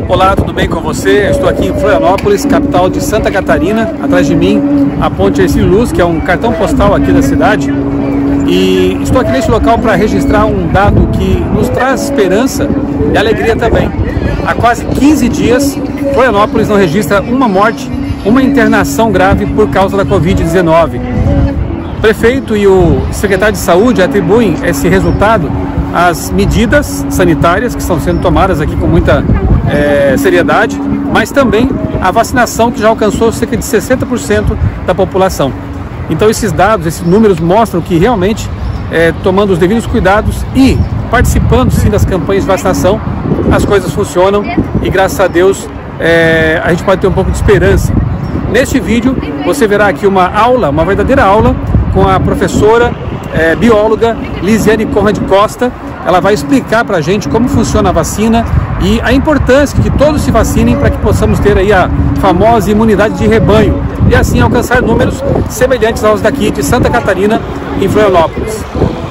Olá, tudo bem com você? Eu estou aqui em Florianópolis, capital de Santa Catarina. Atrás de mim, a Ponte Hercílio Luz, que é um cartão postal aqui da cidade. E estou aqui neste local para registrar um dado que nos traz esperança e alegria também. Há quase 15 dias, Florianópolis não registra uma morte, uma internação grave por causa da Covid-19. O prefeito e o secretário de saúde atribuem esse resultado às medidas sanitárias que estão sendo tomadas aqui com muita seriedade, mas também a vacinação que já alcançou cerca de 60% da população. Então esses dados, esses números mostram que realmente, tomando os devidos cuidados e participando sim das campanhas de vacinação, as coisas funcionam e graças a Deus a gente pode ter um pouco de esperança. Neste vídeo você verá aqui uma aula, uma verdadeira aula com a professora bióloga Lisiane Conrad Costa. Ela vai explicar para a gente como funciona a vacina e a importância que todos se vacinem para que possamos ter aí a famosa imunidade de rebanho e assim alcançar números semelhantes aos daqui de Santa Catarina, em Florianópolis.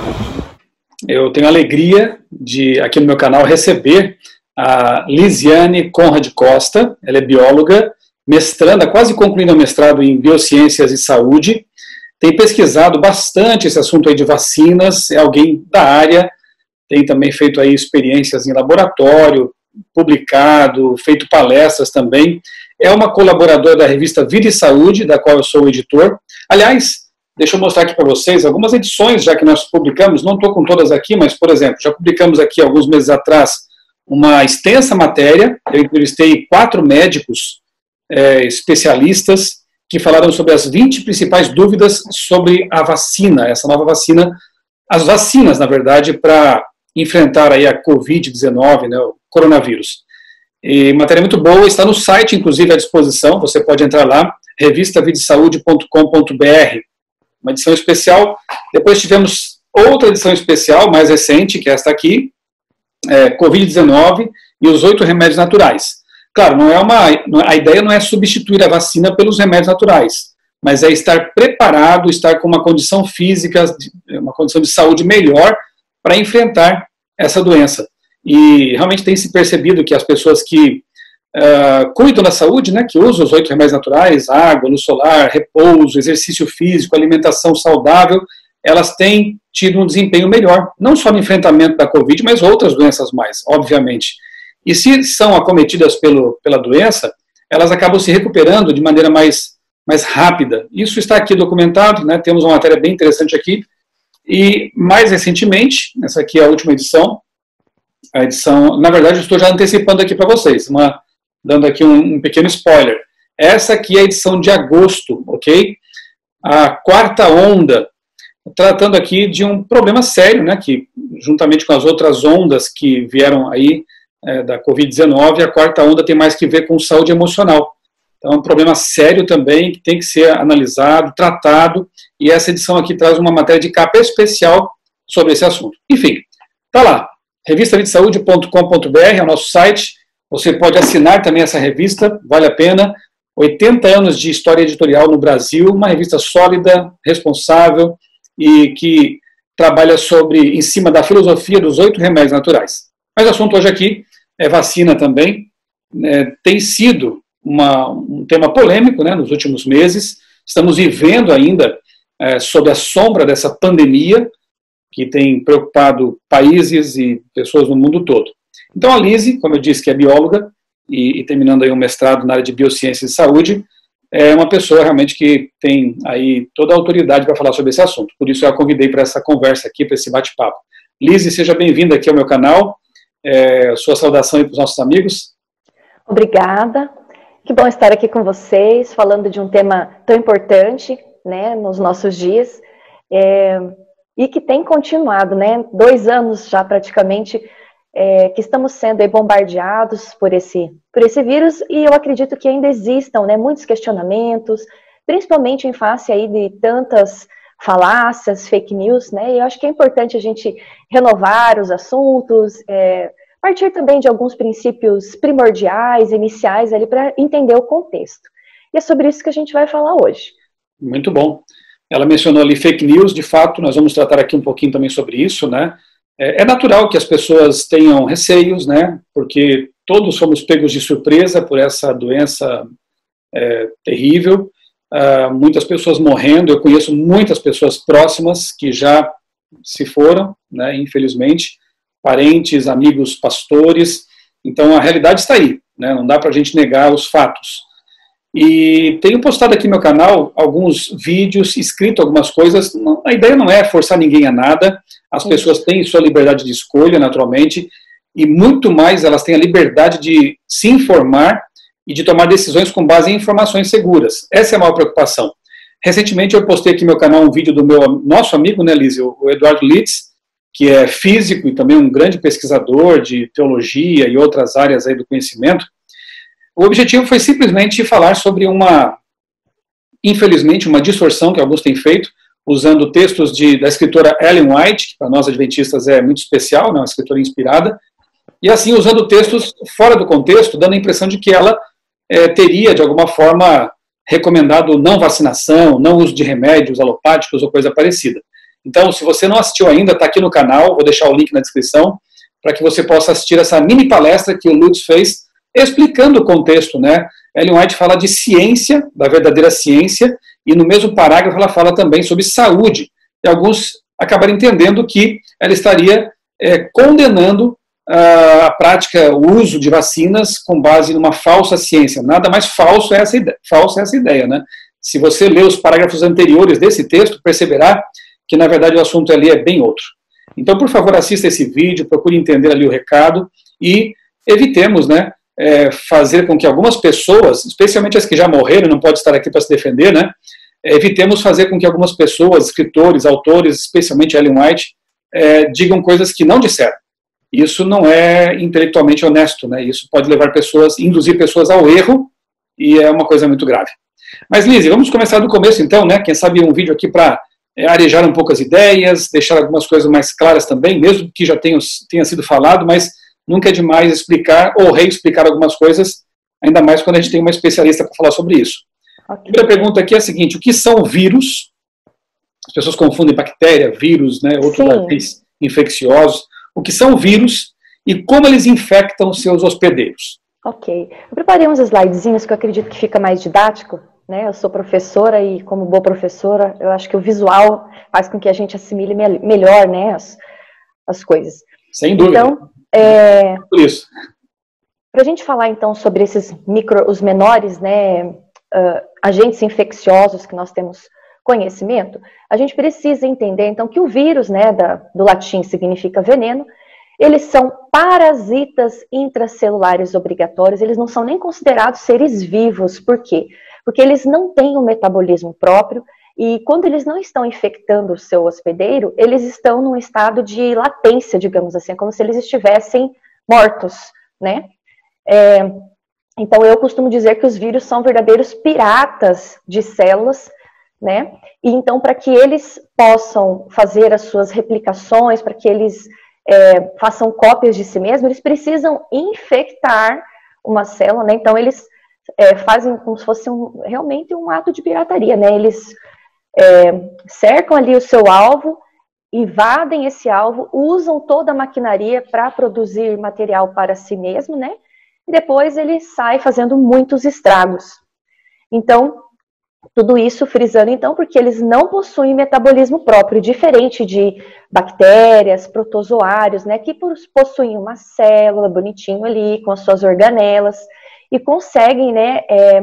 Eu tenho a alegria de, aqui no meu canal, receber a Lisiane Conrad Costa. Ela é bióloga, mestranda, quase concluindo o mestrado em Biociências e Saúde. Tem pesquisado bastante esse assunto aí de vacinas, é alguém da área, tem também feito aí experiências em laboratório, publicado, feito palestras também. É uma colaboradora da revista Vida e Saúde, da qual eu sou o editor. Aliás, deixa eu mostrar aqui para vocês algumas edições já que nós publicamos, não estou com todas aqui, mas, por exemplo, já publicamos aqui alguns meses atrás uma extensa matéria. Eu entrevistei 4 médicos especialistas que falaram sobre as 20 principais dúvidas sobre a vacina, essa nova vacina, as vacinas, na verdade, para enfrentar aí a Covid-19, né, o coronavírus. E matéria muito boa, está no site, inclusive, à disposição, você pode entrar lá, revistavidesaude.com.br, uma edição especial. Depois tivemos outra edição especial, mais recente, que é esta aqui, Covid-19 e os 8 remédios naturais. Claro, a ideia não é substituir a vacina pelos remédios naturais, mas é estar preparado, estar com uma condição física, uma condição de saúde melhor para enfrentar essa doença. E realmente tem se percebido que as pessoas que cuidam da saúde, né, que usam os 8 remédios naturais, água, luz solar, repouso, exercício físico, alimentação saudável, elas têm tido um desempenho melhor, não só no enfrentamento da Covid, mas outras doenças mais, obviamente. E se são acometidas pela doença, elas acabam se recuperando de maneira mais rápida. Isso está aqui documentado, né? Temos uma matéria bem interessante aqui. E mais recentemente, essa aqui é a última edição, na verdade eu estou já antecipando aqui para vocês, dando aqui um pequeno spoiler. Essa aqui é a edição de agosto, ok? A 4ª onda, tratando aqui de um problema sério, né? Que juntamente com as outras ondas que vieram aí, da Covid-19, a 4ª onda tem mais que ver com saúde emocional. Então é um problema sério também, que tem que ser analisado, tratado, e essa edição aqui traz uma matéria de capa especial sobre esse assunto. Enfim, tá lá, revistavidesaude.com.br é o nosso site, você pode assinar também essa revista, vale a pena, 80 anos de história editorial no Brasil, uma revista sólida, responsável, e que trabalha em cima da filosofia dos 8 remédios naturais. Mas o assunto hoje aqui é vacina também, tem sido um tema polêmico, né, nos últimos meses. Estamos vivendo ainda sob a sombra dessa pandemia que tem preocupado países e pessoas no mundo todo. Então a Lise, como eu disse, que é bióloga e terminando aí um mestrado na área de Biociências e Saúde, é uma pessoa realmente que tem aí toda a autoridade para falar sobre esse assunto. Por isso eu a convidei para essa conversa aqui, para esse bate-papo. Lise, seja bem-vinda aqui ao meu canal. Sua saudação aí para os nossos amigos. Obrigada. Que bom estar aqui com vocês, falando de um tema tão importante, né, nos nossos dias, e que tem continuado, né, 2 anos já praticamente, que estamos sendo aí bombardeados por esse vírus, e eu acredito que ainda existam, né, muitos questionamentos, principalmente em face aí de tantas falácias, fake news, né, e eu acho que é importante a gente renovar os assuntos, partir também de alguns princípios primordiais, iniciais, ali para entender o contexto. E é sobre isso que a gente vai falar hoje. Muito bom. Ela mencionou ali fake news, de fato, nós vamos tratar aqui um pouquinho também sobre isso, né? É natural que as pessoas tenham receios, né? Porque todos fomos pegos de surpresa por essa doença terrível, muitas pessoas morrendo, eu conheço muitas pessoas próximas que já se foram, né, infelizmente, parentes, amigos, pastores, então a realidade está aí, né, não dá para a gente negar os fatos. E tenho postado aqui no meu canal alguns vídeos, escrito algumas coisas, a ideia não é forçar ninguém a nada, as pessoas têm sua liberdade de escolha, naturalmente, e muito mais elas têm a liberdade de se informar e de tomar decisões com base em informações seguras. Essa é a maior preocupação. Recentemente eu postei aqui no meu canal um vídeo do nosso amigo, né, Lise, o Eduardo Litz, que é físico e também um grande pesquisador de teologia e outras áreas aí do conhecimento. O objetivo foi simplesmente falar sobre infelizmente, uma distorção que alguns têm feito, usando textos da escritora Ellen White, que para nós adventistas é muito especial, né, uma escritora inspirada, e assim usando textos fora do contexto, dando a impressão de que ela teria, de alguma forma, recomendado não vacinação, não uso de remédios alopáticos ou coisa parecida. Então, se você não assistiu ainda, está aqui no canal, vou deixar o link na descrição, para que você possa assistir essa mini palestra que o Lutz fez, explicando o contexto, né? Ellen White fala de ciência, da verdadeira ciência, e no mesmo parágrafo ela fala também sobre saúde. E alguns acabaram entendendo que ela estaria condenando a prática, o uso de vacinas com base numa falsa ciência. Nada mais falso é essa ideia, né? Se você ler os parágrafos anteriores desse texto, perceberá que, na verdade, o assunto ali é bem outro. Então, por favor, assista esse vídeo, procure entender ali o recado e evitemos, né, fazer com que algumas pessoas, especialmente as que já morreram, não pode estar aqui para se defender, né, evitemos fazer com que algumas pessoas, escritores, autores, especialmente Ellen White, digam coisas que não disseram. Isso não é intelectualmente honesto, né? Isso pode levar induzir pessoas ao erro, e é uma coisa muito grave. Mas, Lise, vamos começar do começo então, né? Quem sabe um vídeo aqui para arejar um pouco as ideias, deixar algumas coisas mais claras também, mesmo que já tenha sido falado, mas nunca é demais explicar ou reexplicar algumas coisas, ainda mais quando a gente tem uma especialista para falar sobre isso. Okay. A primeira pergunta aqui é a seguinte: o que são vírus? As pessoas confundem bactéria, vírus, né? Outros agentes infecciosos. O que são vírus e como eles infectam seus hospedeiros. Ok. Eu preparei uns slidezinhos que eu acredito que fica mais didático, né? Eu sou professora e, como boa professora, eu acho que o visual faz com que a gente assimile melhor, né, as coisas. Sem dúvida. Então, por isso. Para a gente falar, então, sobre os menores, né, agentes infecciosos que nós temos conhecimento, a gente precisa entender, então, que o vírus, né, do latim significa veneno, eles são parasitas intracelulares obrigatórios, eles não são nem considerados seres vivos. Por quê? Porque eles não têm um metabolismo próprio e quando eles não estão infectando o seu hospedeiro, eles estão num estado de latência, digamos assim, como se eles estivessem mortos, né? Então, eu costumo dizer que os vírus são verdadeiros piratas de células, né? E então, para que eles possam fazer as suas replicações, para que eles façam cópias de si mesmos, eles precisam infectar uma célula, né? Então, eles fazem como se fosse realmente um ato de pirataria, né? Eles cercam ali o seu alvo, invadem esse alvo, usam toda a maquinaria para produzir material para si mesmo, né? E depois ele sai fazendo muitos estragos. Então, tudo isso frisando, então, porque eles não possuem metabolismo próprio, diferente de bactérias, protozoários, né, que possuem uma célula bonitinho ali, com as suas organelas, e conseguem, né,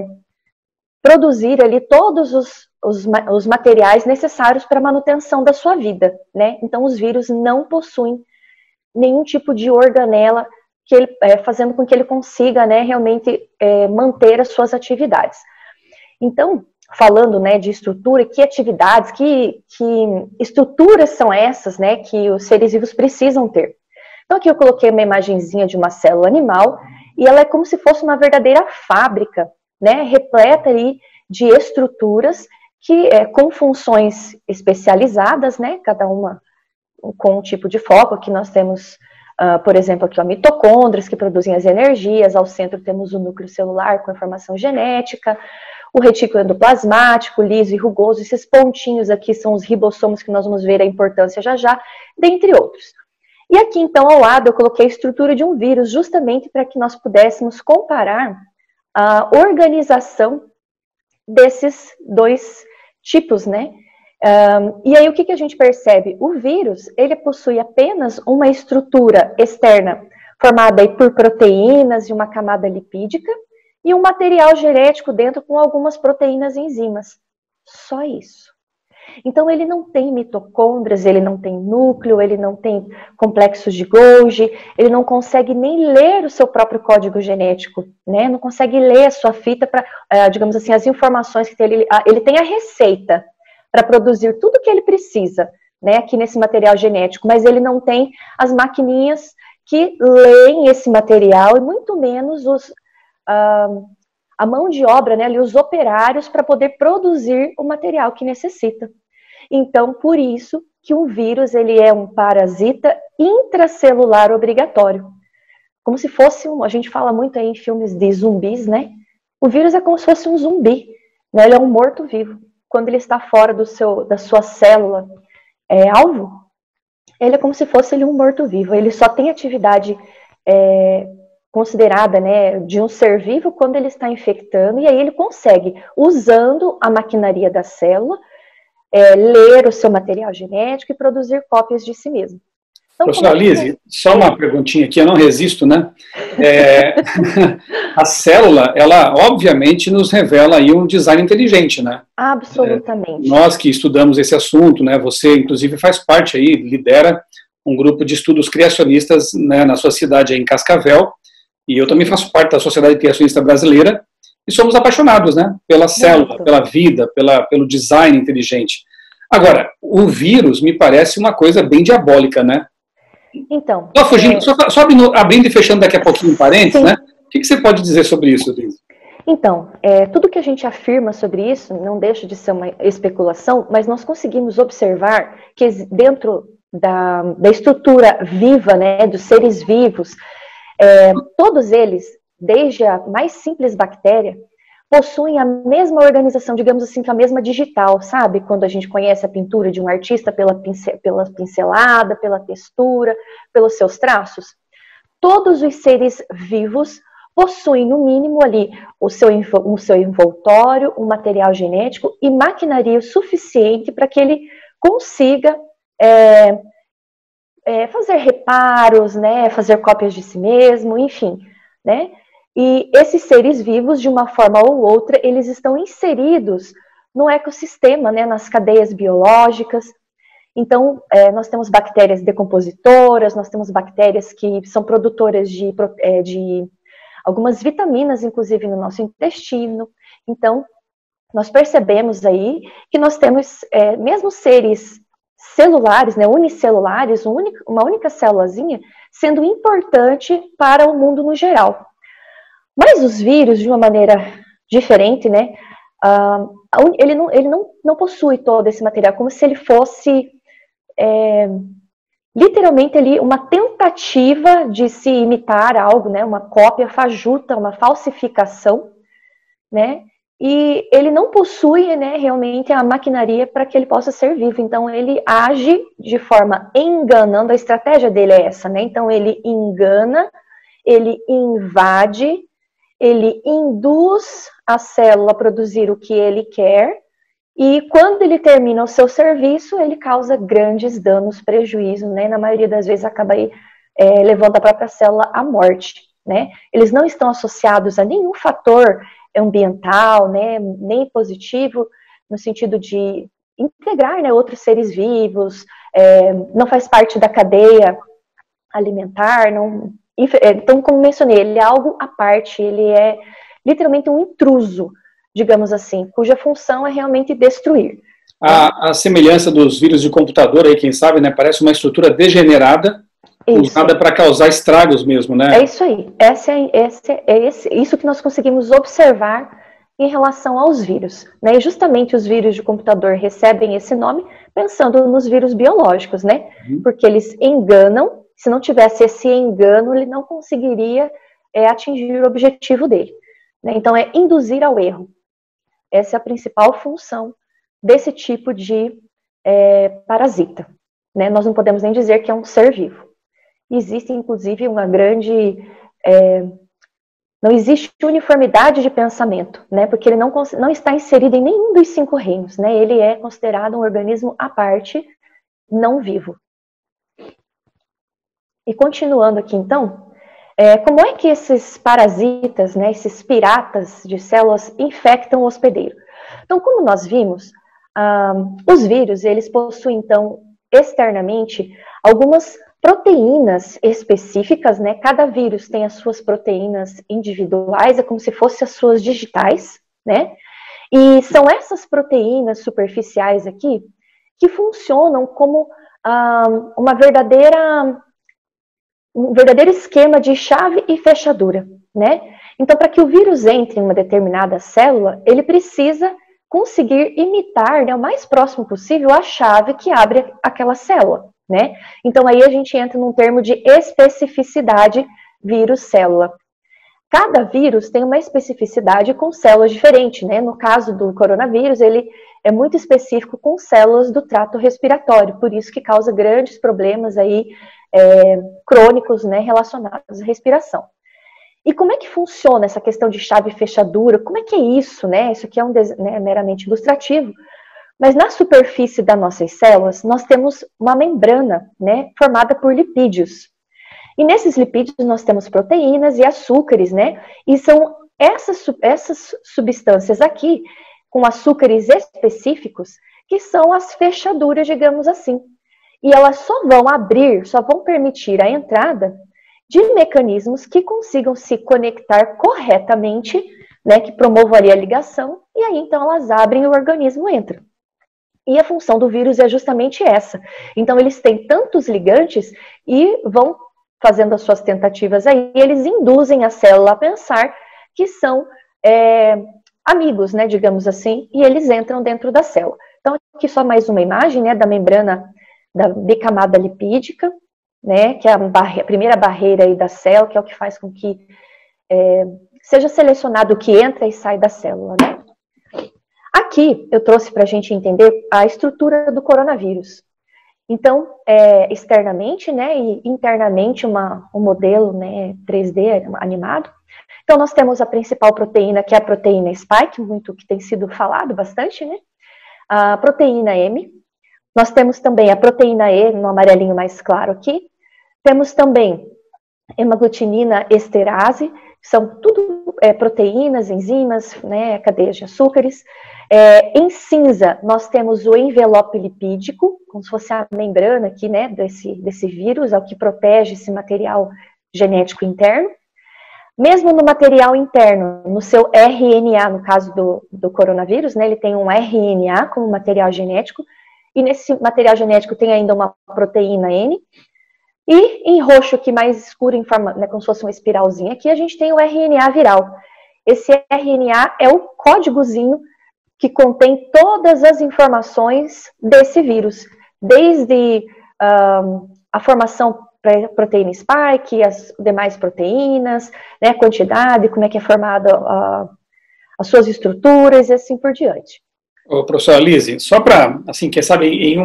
produzir ali todos os materiais necessários para a manutenção da sua vida, né. Então, os vírus não possuem nenhum tipo de organela fazendo com que ele consiga, né, realmente manter as suas atividades. Então, falando, né, de estrutura, que atividades, que estruturas são essas, né, que os seres vivos precisam ter. Então, aqui eu coloquei uma imagenzinha de uma célula animal, e ela é como se fosse uma verdadeira fábrica, né, repleta aí de estruturas com funções especializadas, né, cada uma com um tipo de foco. Aqui nós temos, por exemplo, aqui, mitocôndrias, que produzem as energias, ao centro temos o núcleo celular com informação genética, o retículo endoplasmático, liso e rugoso, esses pontinhos aqui são os ribossomos, que nós vamos ver a importância já, dentre outros. E aqui, então, ao lado, eu coloquei a estrutura de um vírus, justamente para que nós pudéssemos comparar a organização desses dois tipos, né? E aí, o que a gente percebe? O vírus, ele possui apenas uma estrutura externa, formada aí por proteínas e uma camada lipídica, e um material genético dentro com algumas proteínas e enzimas. Só isso. Então, ele não tem mitocôndrias, ele não tem núcleo, ele não tem complexos de Golgi, ele não consegue nem ler o seu próprio código genético, né? Não consegue ler a sua fita para, digamos assim, as informações que tem. Ele tem a receita para produzir tudo o que ele precisa, né, aqui nesse material genético, mas ele não tem as maquininhas que leem esse material e muito menos a mão de obra, né, ali, os operários para poder produzir o material que necessita. Então, por isso que o vírus ele é um parasita intracelular obrigatório. Como se fosse a gente fala muito aí em filmes de zumbis, né? O vírus é como se fosse um zumbi, né? Ele é um morto-vivo. Quando ele está fora da sua célula alvo, ele é como se fosse um morto-vivo. Ele só tem atividade considerada, né, de um ser vivo quando ele está infectando, e aí ele consegue, usando a maquinaria da célula, ler o seu material genético e produzir cópias de si mesmo. Então, professora Lise, só uma perguntinha aqui, eu não resisto, né? A célula, ela obviamente nos revela aí um design inteligente, né? Absolutamente. Nós que estudamos esse assunto, né? Você inclusive faz parte aí, lidera um grupo de estudos criacionistas, né, na sua cidade aí em Cascavel, e eu também faço parte da Sociedade Criacionista Brasileira, e somos apaixonados, né? Pela célula, pela vida, pelo design inteligente. Agora, o vírus me parece uma coisa bem diabólica, né? Então, só abrindo e fechando daqui a pouquinho parênteses, né? O que você pode dizer sobre isso, Lise? Então, tudo que a gente afirma sobre isso não deixa de ser uma especulação, mas nós conseguimos observar que dentro da estrutura viva, né, dos seres vivos, todos eles, desde a mais simples bactéria, possuem a mesma organização, digamos assim, que a mesma digital, sabe? Quando a gente conhece a pintura de um artista pela pincelada, pela textura, pelos seus traços. Todos os seres vivos possuem, no mínimo, ali o seu envoltório, um material genético e maquinaria suficiente para que ele consiga fazer reparos, né? Fazer cópias de si mesmo, enfim, né? E esses seres vivos, de uma forma ou outra, eles estão inseridos no ecossistema, né, nas cadeias biológicas. Então, nós temos bactérias decompositoras, nós temos bactérias que são produtoras de algumas vitaminas, inclusive no nosso intestino. Então, nós percebemos aí que nós temos, mesmo seres celulares, né, unicelulares, uma única célulazinha, sendo importante para o mundo no geral. Mas os vírus, de uma maneira diferente, né, ele não possui todo esse material, como se ele fosse literalmente ali uma tentativa de se imitar algo, né, uma cópia fajuta, uma falsificação, né, e ele não possui, né, realmente a maquinaria para que ele possa ser vivo. Então ele age de forma enganando, a estratégia dele é essa, né, então ele engana, ele invade, ele induz a célula a produzir o que ele quer, e quando ele termina o seu serviço, ele causa grandes danos, prejuízos, né? Na maioria das vezes acaba aí, levando a própria célula à morte, né? Eles não estão associados a nenhum fator ambiental, né? Nem positivo, no sentido de integrar, né, outros seres vivos, não faz parte da cadeia alimentar, não... Então, como mencionei, ele é algo à parte, ele é literalmente um intruso, digamos assim, cuja função é realmente destruir. A semelhança dos vírus de computador, aí, quem sabe, né, parece uma estrutura degenerada, usada para causar estragos mesmo, né? É isso aí, isso que nós conseguimos observar em relação aos vírus, né? E justamente os vírus de computador recebem esse nome pensando nos vírus biológicos, né? Porque eles enganam. Se não tivesse esse engano, ele não conseguiria atingir o objetivo dele, né? Então, é induzir ao erro. Essa é a principal função desse tipo de parasita, né? Nós não podemos nem dizer que é um ser vivo. existe inclusive uma grande... não existe uniformidade de pensamento, né? Porque ele não está inserido em nenhum dos 5 reinos, né? Ele é considerado um organismo à parte, não vivo. E continuando aqui, então, como é que esses parasitas, né, esses piratas de células infectam o hospedeiro? Então, como nós vimos, os vírus, eles possuem, então, externamente, algumas proteínas específicas, né? Cada vírus tem as suas proteínas individuais, é como se fossem as suas digitais, né? E são essas proteínas superficiais aqui que funcionam como um verdadeiro esquema de chave e fechadura, né? Então, para que o vírus entre em uma determinada célula, ele precisa conseguir imitar, né, o mais próximo possível a chave que abre aquela célula, né? Então, aí a gente entra num termo de especificidade vírus-célula. Cada vírus tem uma especificidade com células diferentes, né? No caso do coronavírus, ele é muito específico com células do trato respiratório, por isso que causa grandes problemas aí, crônicos, né, relacionados à respiração. E como é que funciona essa questão de chave e fechadura? Como é que é isso, né? Isso aqui é meramente ilustrativo. Mas na superfície das nossas células, nós temos uma membrana, né, formada por lipídios. E nesses lipídios nós temos proteínas e açúcares, né? E são essas substâncias aqui, com açúcares específicos, que são as fechaduras, digamos assim. E elas só vão permitir a entrada de mecanismos que consigam se conectar corretamente, né, que promovam ali a ligação, e aí então elas abrem e o organismo entra. E a função do vírus é justamente essa. Então eles têm tantos ligantes e vão fazendo as suas tentativas aí, e eles induzem a célula a pensar que são amigos, né, digamos assim, e eles entram dentro da célula. Então aqui só mais uma imagem, né, da membrana da bicamada lipídica, né, que é a primeira barreira aí da célula, que é o que faz com que seja selecionado o que entra e sai da célula, né? Aqui eu trouxe para a gente entender a estrutura do coronavírus. Então, externamente, né, e internamente um modelo, né, 3D animado. Então, nós temos a principal proteína, que é a proteína spike, muito que tem sido falado bastante, né? A proteína M. Nós temos também a proteína E, no amarelinho mais claro aqui. Temos também hemaglutinina esterase, que são tudo proteínas, enzimas, né, cadeias de açúcares. Em cinza, nós temos o envelope lipídico, como se fosse a membrana aqui, né, desse vírus, é o que protege esse material genético interno. Mesmo no material interno, no seu RNA, no caso do coronavírus, né, ele tem um RNA como material genético, e nesse material genético tem ainda uma proteína N, e em roxo, aqui mais escuro, em forma, né, como se fosse uma espiralzinha, aqui a gente tem o RNA viral. Esse RNA é o códigozinho que contém todas as informações desse vírus, desde a formação proteína spike, as demais proteínas, né, a quantidade, como é que é formada as suas estruturas e assim por diante. Ô, professora Lise, só para, assim, quem sabe em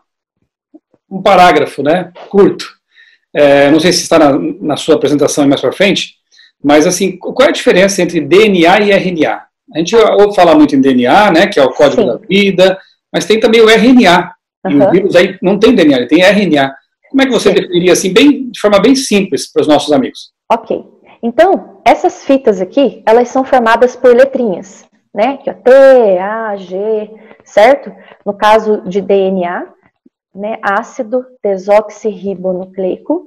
um parágrafo, né, curto, não sei se está na sua apresentação mais para frente, mas assim, qual é a diferença entre DNA e RNA? A gente ouve falar muito em DNA, né, que é o código da vida, mas tem também o RNA, e o vírus aí não tem DNA, ele tem RNA. Como é que você definiria, assim, de forma bem simples para os nossos amigos? Ok, então, essas fitas aqui, elas são formadas por letrinhas, né, que é T, A, G, certo? No caso de DNA, né, ácido desoxirribonucleico,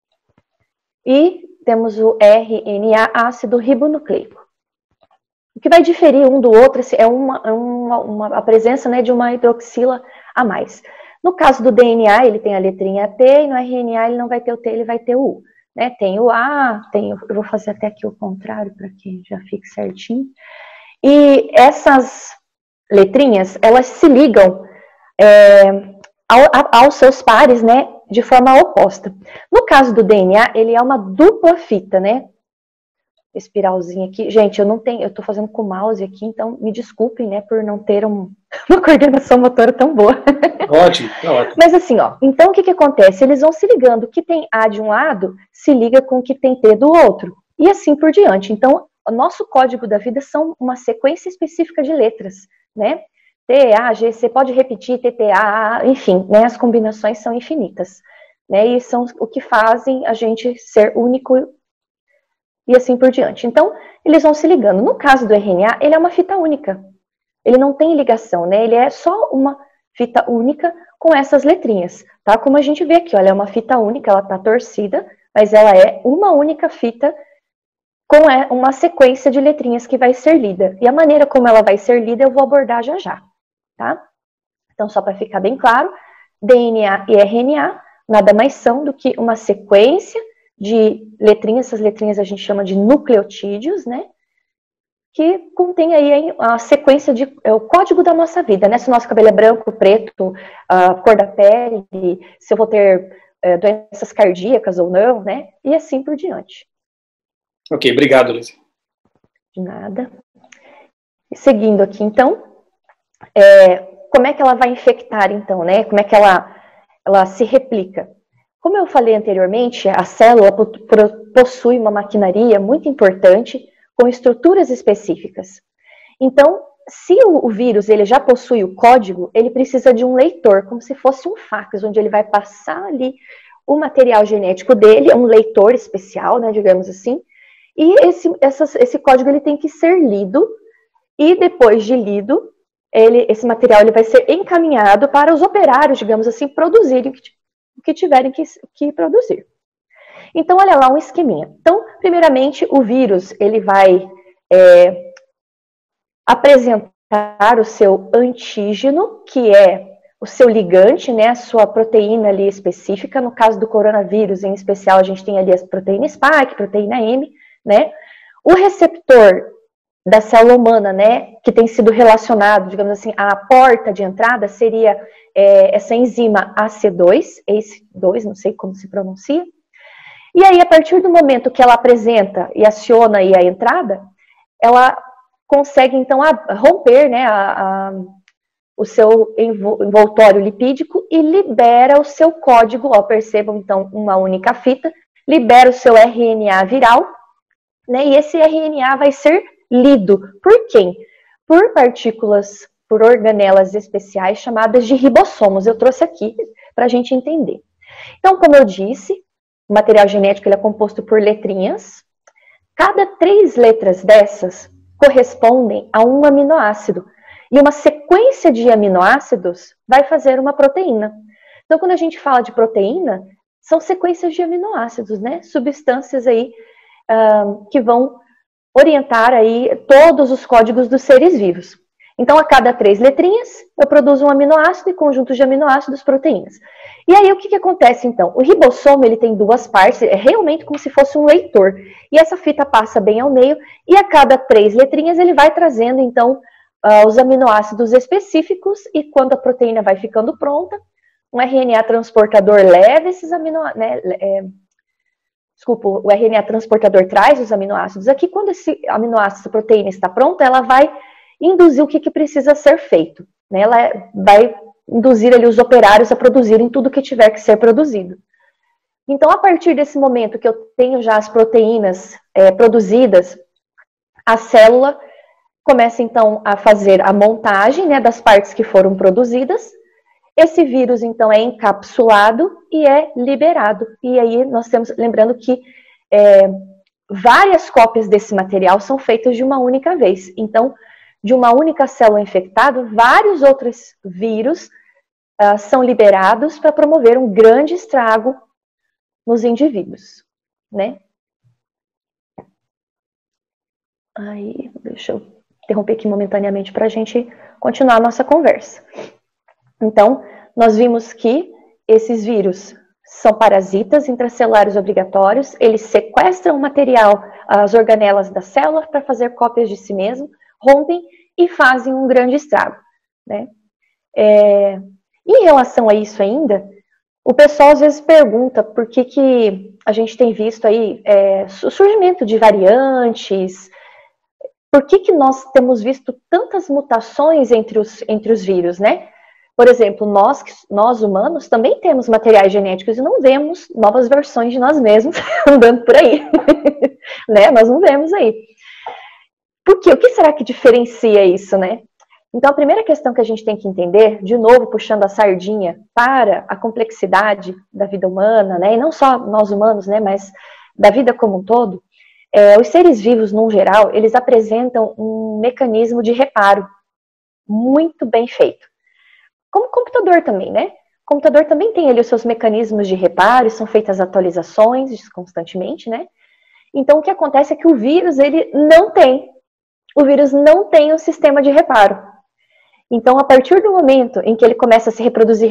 e temos o RNA, ácido ribonucleico. O que vai diferir um do outro é a presença, né, de uma hidroxila a mais. No caso do DNA, ele tem a letrinha T, e no RNA ele não vai ter o T, ele vai ter o U. Né? Tem o A, eu vou fazer até aqui o contrário, para que já fique certinho. E essas letrinhas, elas se ligam aos seus pares, né, de forma oposta. No caso do DNA, ele é uma dupla fita, né? espiralzinha aqui. Gente, eu não tenho, eu tô fazendo com o mouse aqui, então me desculpem, né, por não ter uma coordenação motora tão boa. Ótimo, tá ótimo. Mas assim, ó, então o que acontece? Eles vão se ligando, o que tem A de um lado se liga com o que tem T do outro, e assim por diante. Então, o nosso código da vida são uma sequência específica de letras, né? T, A, G, você pode repetir, T, T, A, enfim, né, as combinações são infinitas, né, e são o que fazem a gente ser único e assim por diante. Então, eles vão se ligando. No caso do RNA, ele é uma fita única. Ele não tem ligação, né? Ele é só uma fita única com essas letrinhas, tá? Como a gente vê aqui, olha, é uma fita única, ela tá torcida, mas ela é uma única fita com uma sequência de letrinhas que vai ser lida. E a maneira como ela vai ser lida eu vou abordar já já, tá? Então, só para ficar bem claro, DNA e RNA nada mais são do que uma sequência de letrinhas, essas letrinhas a gente chama de nucleotídeos, né? Que contém aí a sequência de o código da nossa vida, né? Se o nosso cabelo é branco, preto, a cor da pele, se eu vou ter doenças cardíacas ou não, né? E assim por diante. Ok, obrigado, Luísa. De nada. E seguindo aqui, então, como é que ela vai infectar, então, né? Como é que ela se replica? Como eu falei anteriormente, a célula possui uma maquinaria muito importante com estruturas específicas. Então, se o vírus ele já possui o código, ele precisa de um leitor, como se fosse um fax, onde ele vai passar ali o material genético dele, é um leitor especial, né, digamos assim, e esse código ele tem que ser lido, e depois de lido, esse material ele vai ser encaminhado para os operários, digamos assim, produzirem o que tiverem que produzir. Então, olha lá um esqueminha. Então, primeiramente, o vírus ele vai apresentar o seu antígeno, que é o seu ligante, né, a sua proteína ali específica. No caso do coronavírus, em especial, a gente tem ali a proteína Spike, proteína M, né? O receptor da célula humana, né, que tem sido relacionado, digamos assim, à porta de entrada, seria essa enzima AC2, ACE2, não sei como se pronuncia. E aí, a partir do momento que ela apresenta e aciona aí a entrada, ela consegue, então, romper, né, o seu envoltório lipídico e libera o seu código, ó, percebam, então, uma única fita, libera o seu RNA viral, né, e esse RNA vai ser lido por quem? Por partículas, por organelas especiais chamadas de ribossomos. Eu trouxe aqui para a gente entender. Então, como eu disse, o material genético ele é composto por letrinhas. Cada 3 letras dessas correspondem a um aminoácido. E uma sequência de aminoácidos vai fazer uma proteína. Então, quando a gente fala de proteína, são sequências de aminoácidos, né? Substâncias aí que vão orientar aí todos os códigos dos seres vivos. Então, a cada 3 letrinhas, eu produzo um aminoácido e conjuntos de aminoácidos, proteínas. E aí, o que acontece, então? O ribossomo, ele tem 2 partes, é realmente como se fosse um leitor. E essa fita passa bem ao meio, e a cada 3 letrinhas, ele vai trazendo, então, os aminoácidos específicos, e quando a proteína vai ficando pronta, um RNA transportador leva esses aminoácidos, né, o RNA transportador traz os aminoácidos aqui. Quando esse aminoácido, essa proteína está pronta, ela vai induzir o que precisa ser feito, né? Ela vai induzir ali os operários a produzirem tudo que tiver que ser produzido. Então, a partir desse momento que eu tenho já as proteínas produzidas, a célula começa, então, a fazer a montagem, né, das partes que foram produzidas. Esse vírus, então, é encapsulado e é liberado. E aí nós temos, lembrando que várias cópias desse material são feitas de uma única vez. Então, de uma única célula infectada, vários outros vírus são liberados para promover um grande estrago nos indivíduos, né? Aí, deixa eu interromper aqui momentaneamente para a gente continuar a nossa conversa. Então, nós vimos que esses vírus são parasitas intracelulares obrigatórios, eles sequestram o material, as organelas da célula para fazer cópias de si mesmo, rompem e fazem um grande estrago, né? Em relação a isso ainda, O pessoal às vezes pergunta por que a gente tem visto aí o surgimento de variantes, por que nós temos visto tantas mutações entre os vírus, né? Por exemplo, nós humanos também temos materiais genéticos e não vemos novas versões de nós mesmos andando por aí, né? Nós não vemos aí. Por quê? O que será que diferencia isso, né? Então, a primeira questão que a gente tem que entender, de novo, puxando a sardinha para a complexidade da vida humana, né, e não só nós humanos, né, mas da vida como um todo, os seres vivos, no geral, eles apresentam um mecanismo de reparo muito bem feito. Como o computador também, né? O computador também tem ali os seus mecanismos de reparo, são feitas atualizações constantemente, né? Então, o que acontece é que o vírus, ele não tem. O vírus não tem um sistema de reparo. Então, a partir do momento em que ele começa a se reproduzir,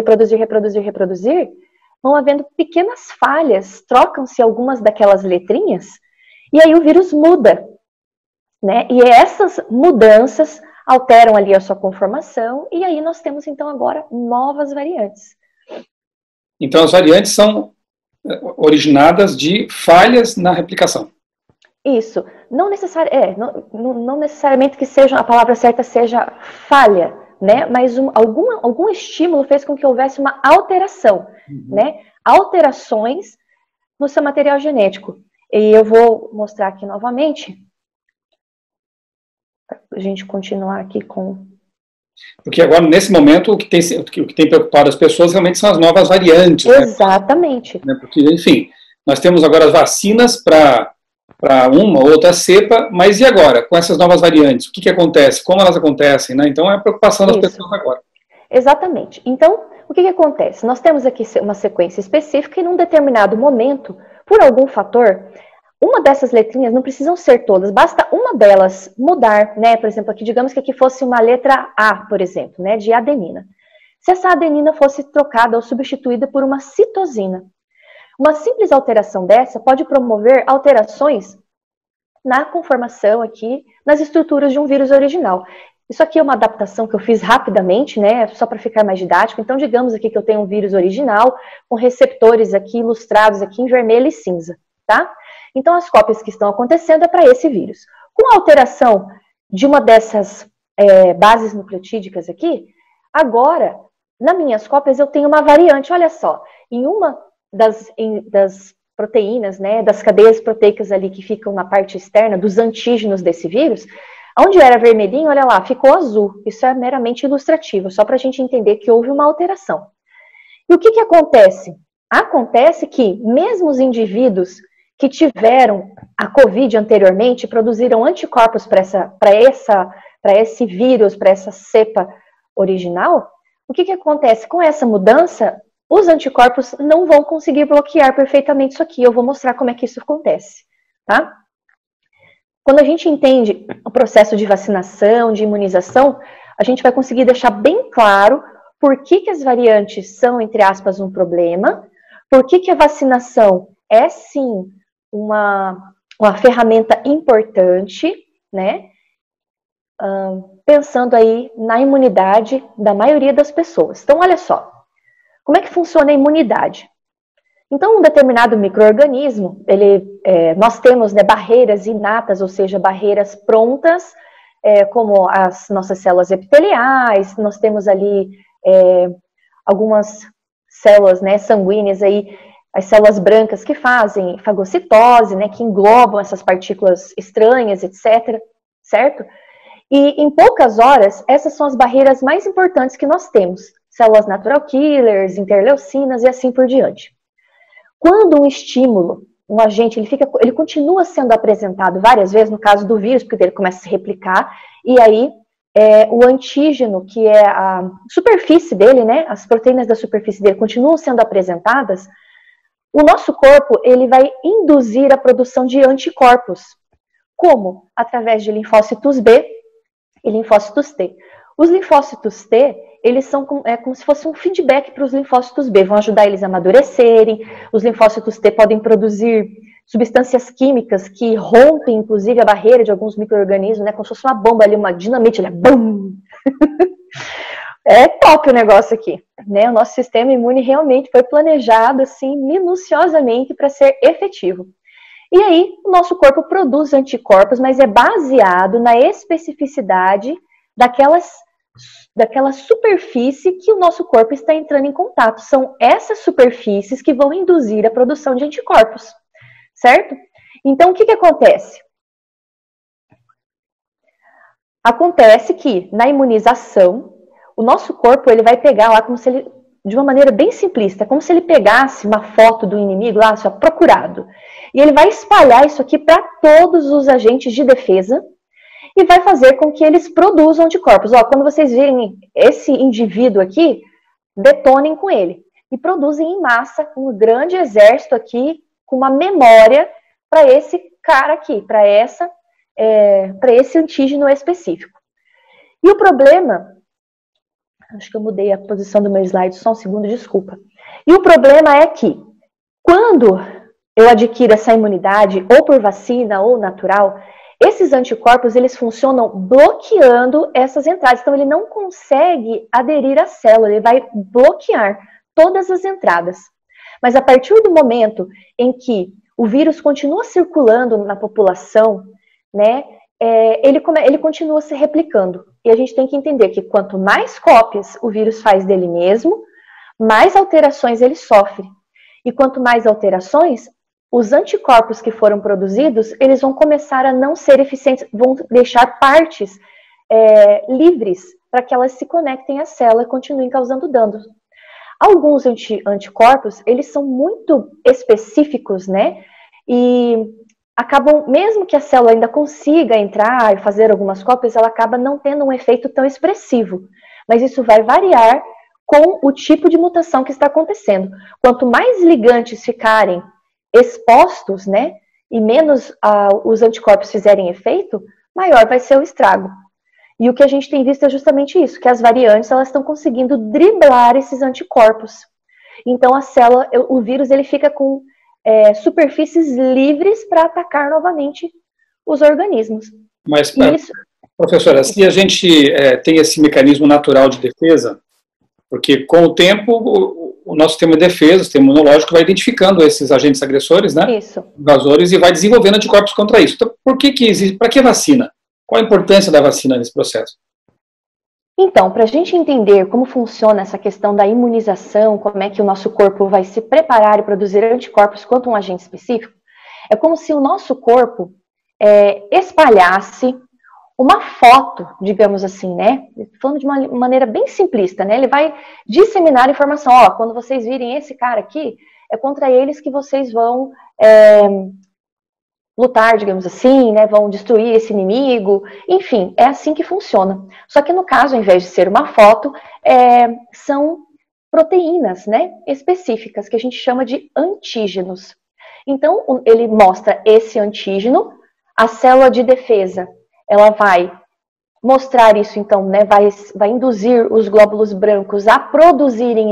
vão havendo pequenas falhas, trocam-se algumas daquelas letrinhas, e aí o vírus muda, né? E essas mudanças alteram ali a sua conformação, e aí nós temos, então, agora novas variantes. Então, as variantes são originadas de falhas na replicação. Isso. Não necessariamente que seja a palavra certa seja falha, né? Mas algum estímulo fez com que houvesse uma alteração, né? Alterações no seu material genético. E eu vou mostrar aqui novamente, para a gente continuar aqui com... Porque agora, nesse momento, o que tem preocupado as pessoas realmente são as novas variantes. Exatamente. Né? Porque, enfim, nós temos agora as vacinas para uma ou outra cepa, mas e agora, com essas novas variantes? O que acontece? Como elas acontecem? Né? Então, é a preocupação das pessoas agora. Exatamente. Então, o que acontece? Nós temos aqui uma sequência específica e num determinado momento, por algum fator, uma dessas letrinhas, não precisam ser todas, basta uma delas mudar, né? Por exemplo, aqui, digamos que aqui fosse uma letra A, por exemplo, né? De adenina. Se essa adenina fosse trocada ou substituída por uma citosina, uma simples alteração dessa pode promover alterações na conformação aqui, nas estruturas de um vírus original. Isso aqui é uma adaptação que eu fiz rapidamente, né, só para ficar mais didático. Então, digamos aqui que eu tenho um vírus original, com receptores aqui ilustrados aqui em vermelho e cinza, tá? Então, as cópias que estão acontecendo é para esse vírus. Com a alteração de uma dessas bases nucleotídicas aqui, agora, nas minhas cópias, eu tenho uma variante, olha só, em uma das proteínas, né, das cadeias proteicas ali que ficam na parte externa, dos antígenos desse vírus, onde era vermelhinho, olha lá, ficou azul. Isso é meramente ilustrativo, só para a gente entender que houve uma alteração. E o que acontece? Acontece que mesmo os indivíduos que tiveram a Covid anteriormente produziram anticorpos para esse vírus, para essa cepa original. O que acontece? Com essa mudança, os anticorpos não vão conseguir bloquear perfeitamente isso aqui. Eu vou mostrar como é que isso acontece, tá? Quando a gente entende o processo de vacinação, de imunização, a gente vai conseguir deixar bem claro por que as variantes são, entre aspas, um problema, por que a vacinação é, sim, uma ferramenta importante, né? Pensando aí na imunidade da maioria das pessoas. Então, olha só. Como é que funciona a imunidade? Então, um determinado micro-organismo, nós temos, né, barreiras inatas, ou seja, barreiras prontas, como as nossas células epiteliais, nós temos ali algumas células, né, sanguíneas, aí, as células brancas que fazem fagocitose, né, que englobam essas partículas estranhas, etc., certo? E em poucas horas, essas são as barreiras mais importantes que nós temos. Células natural killers, interleucinas e assim por diante. Quando um estímulo, um agente, ele continua sendo apresentado várias vezes, no caso do vírus, porque ele começa a se replicar, e aí o antígeno, que é a superfície dele, né, as proteínas da superfície dele continuam sendo apresentadas, o nosso corpo ele vai induzir a produção de anticorpos. Como? Através de linfócitos B e linfócitos T. Os linfócitos T, eles são como se fosse um feedback para os linfócitos B, vão ajudar eles a amadurecerem. Os linfócitos T podem produzir substâncias químicas que rompem, inclusive, a barreira de alguns micro-organismos, né, como se fosse uma bomba ali, uma dinamite, bum! É top o negócio aqui, né? O nosso sistema imune realmente foi planejado assim minuciosamente para ser efetivo. E aí, o nosso corpo produz anticorpos, mas é baseado na especificidade daquela superfície que o nosso corpo está entrando em contato. São essas superfícies que vão induzir a produção de anticorpos, certo? Então, o que acontece? Acontece que, na imunização, o nosso corpo ele vai pegar lá como se ele, de uma maneira bem simplista, como se ele pegasse uma foto do inimigo lá, só procurado, e ele vai espalhar isso aqui para todos os agentes de defesa e vai fazer com que eles produzam anticorpos. Ó, quando vocês virem esse indivíduo aqui, detonem com ele e produzem em massa um grande exército aqui com uma memória para esse cara aqui, para esse antígeno específico. E o problema, acho que eu mudei a posição do meu slide, só um segundo, desculpa. E o problema é que, quando eu adquiro essa imunidade, ou por vacina, ou natural, esses anticorpos, eles funcionam bloqueando essas entradas. Então, ele não consegue aderir à célula, ele vai bloquear todas as entradas. Mas a partir do momento em que o vírus continua circulando na população, né, ele continua se replicando. E a gente tem que entender que quanto mais cópias o vírus faz dele mesmo, mais alterações ele sofre. E quanto mais alterações, os anticorpos que foram produzidos, eles vão começar a não ser eficientes, vão deixar partes livres para que elas se conectem à célula e continuem causando danos. Alguns anticorpos, eles são muito específicos, né? E acabam, mesmo que a célula ainda consiga entrar e fazer algumas cópias, ela acaba não tendo um efeito tão expressivo. Mas isso vai variar com o tipo de mutação que está acontecendo. Quanto mais ligantes ficarem expostos, né, e menos os anticorpos fizerem efeito, maior vai ser o estrago. E o que a gente tem visto é justamente isso, que as variantes elas estão conseguindo driblar esses anticorpos. Então a célula, o vírus, ele fica com superfícies livres para atacar novamente os organismos. Mas, professora, se a gente tem esse mecanismo natural de defesa, porque com o tempo o nosso sistema de defesa, o sistema imunológico vai identificando esses agentes agressores, né? Isso. Invasores, e vai desenvolvendo anticorpos contra isso. Então, por que existe? Para que vacina? Qual a importância da vacina nesse processo? Então, para a gente entender como funciona essa questão da imunização, como é que o nosso corpo vai se preparar e produzir anticorpos contra um agente específico, é como se o nosso corpo espalhasse uma foto, digamos assim, né? Falando de uma maneira bem simplista, né? Ele vai disseminar informação. Ó, quando vocês virem esse cara aqui, é contra eles que vocês vão lutar, digamos assim, né? Vão destruir esse inimigo. Enfim, é assim que funciona. Só que no caso, ao invés de ser uma foto, são proteínas, né? Específicas, que a gente chama de antígenos. Então, ele mostra esse antígeno, a célula de defesa, ela vai mostrar isso, então, né, vai induzir os glóbulos brancos a produzirem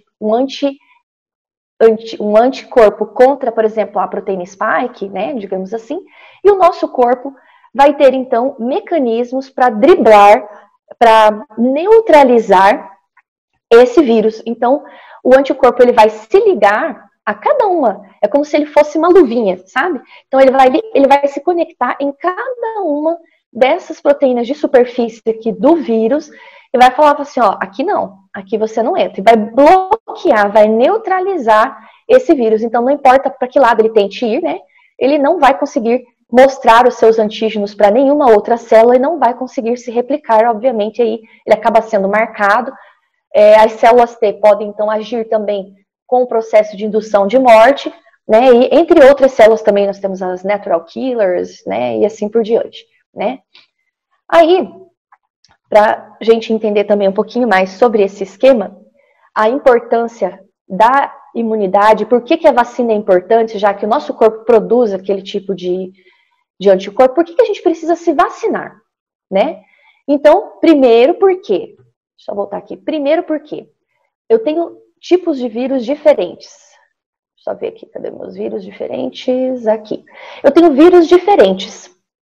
um anticorpo contra, por exemplo, a proteína spike, né, digamos assim, e o nosso corpo vai ter, então, mecanismos para driblar, para neutralizar esse vírus. Então, o anticorpo ele vai se ligar a cada uma, é como se ele fosse uma luvinha, sabe? Então, ele vai se conectar em cada uma dessas proteínas de superfície aqui do vírus e vai falar assim, ó, aqui não, aqui você não entra. E vai bloquear, vai neutralizar esse vírus. Então, não importa para que lado ele tente ir, né? Ele não vai conseguir mostrar os seus antígenos para nenhuma outra célula e não vai conseguir se replicar, obviamente, aí ele acaba sendo marcado. As células T podem, então, agir também com o processo de indução de morte, né? E entre outras células também nós temos as natural killers, né? E assim por diante. Né? Aí, para a gente entender também um pouquinho mais sobre esse esquema, a importância da imunidade, por que a vacina é importante, já que o nosso corpo produz aquele tipo de anticorpo, por que a gente precisa se vacinar, né? Então, primeiro porque, deixa eu voltar aqui, primeiro porque eu tenho tipos de vírus diferentes. Deixa eu ver aqui, cadê meus vírus diferentes? Aqui. Eu tenho vírus diferentes.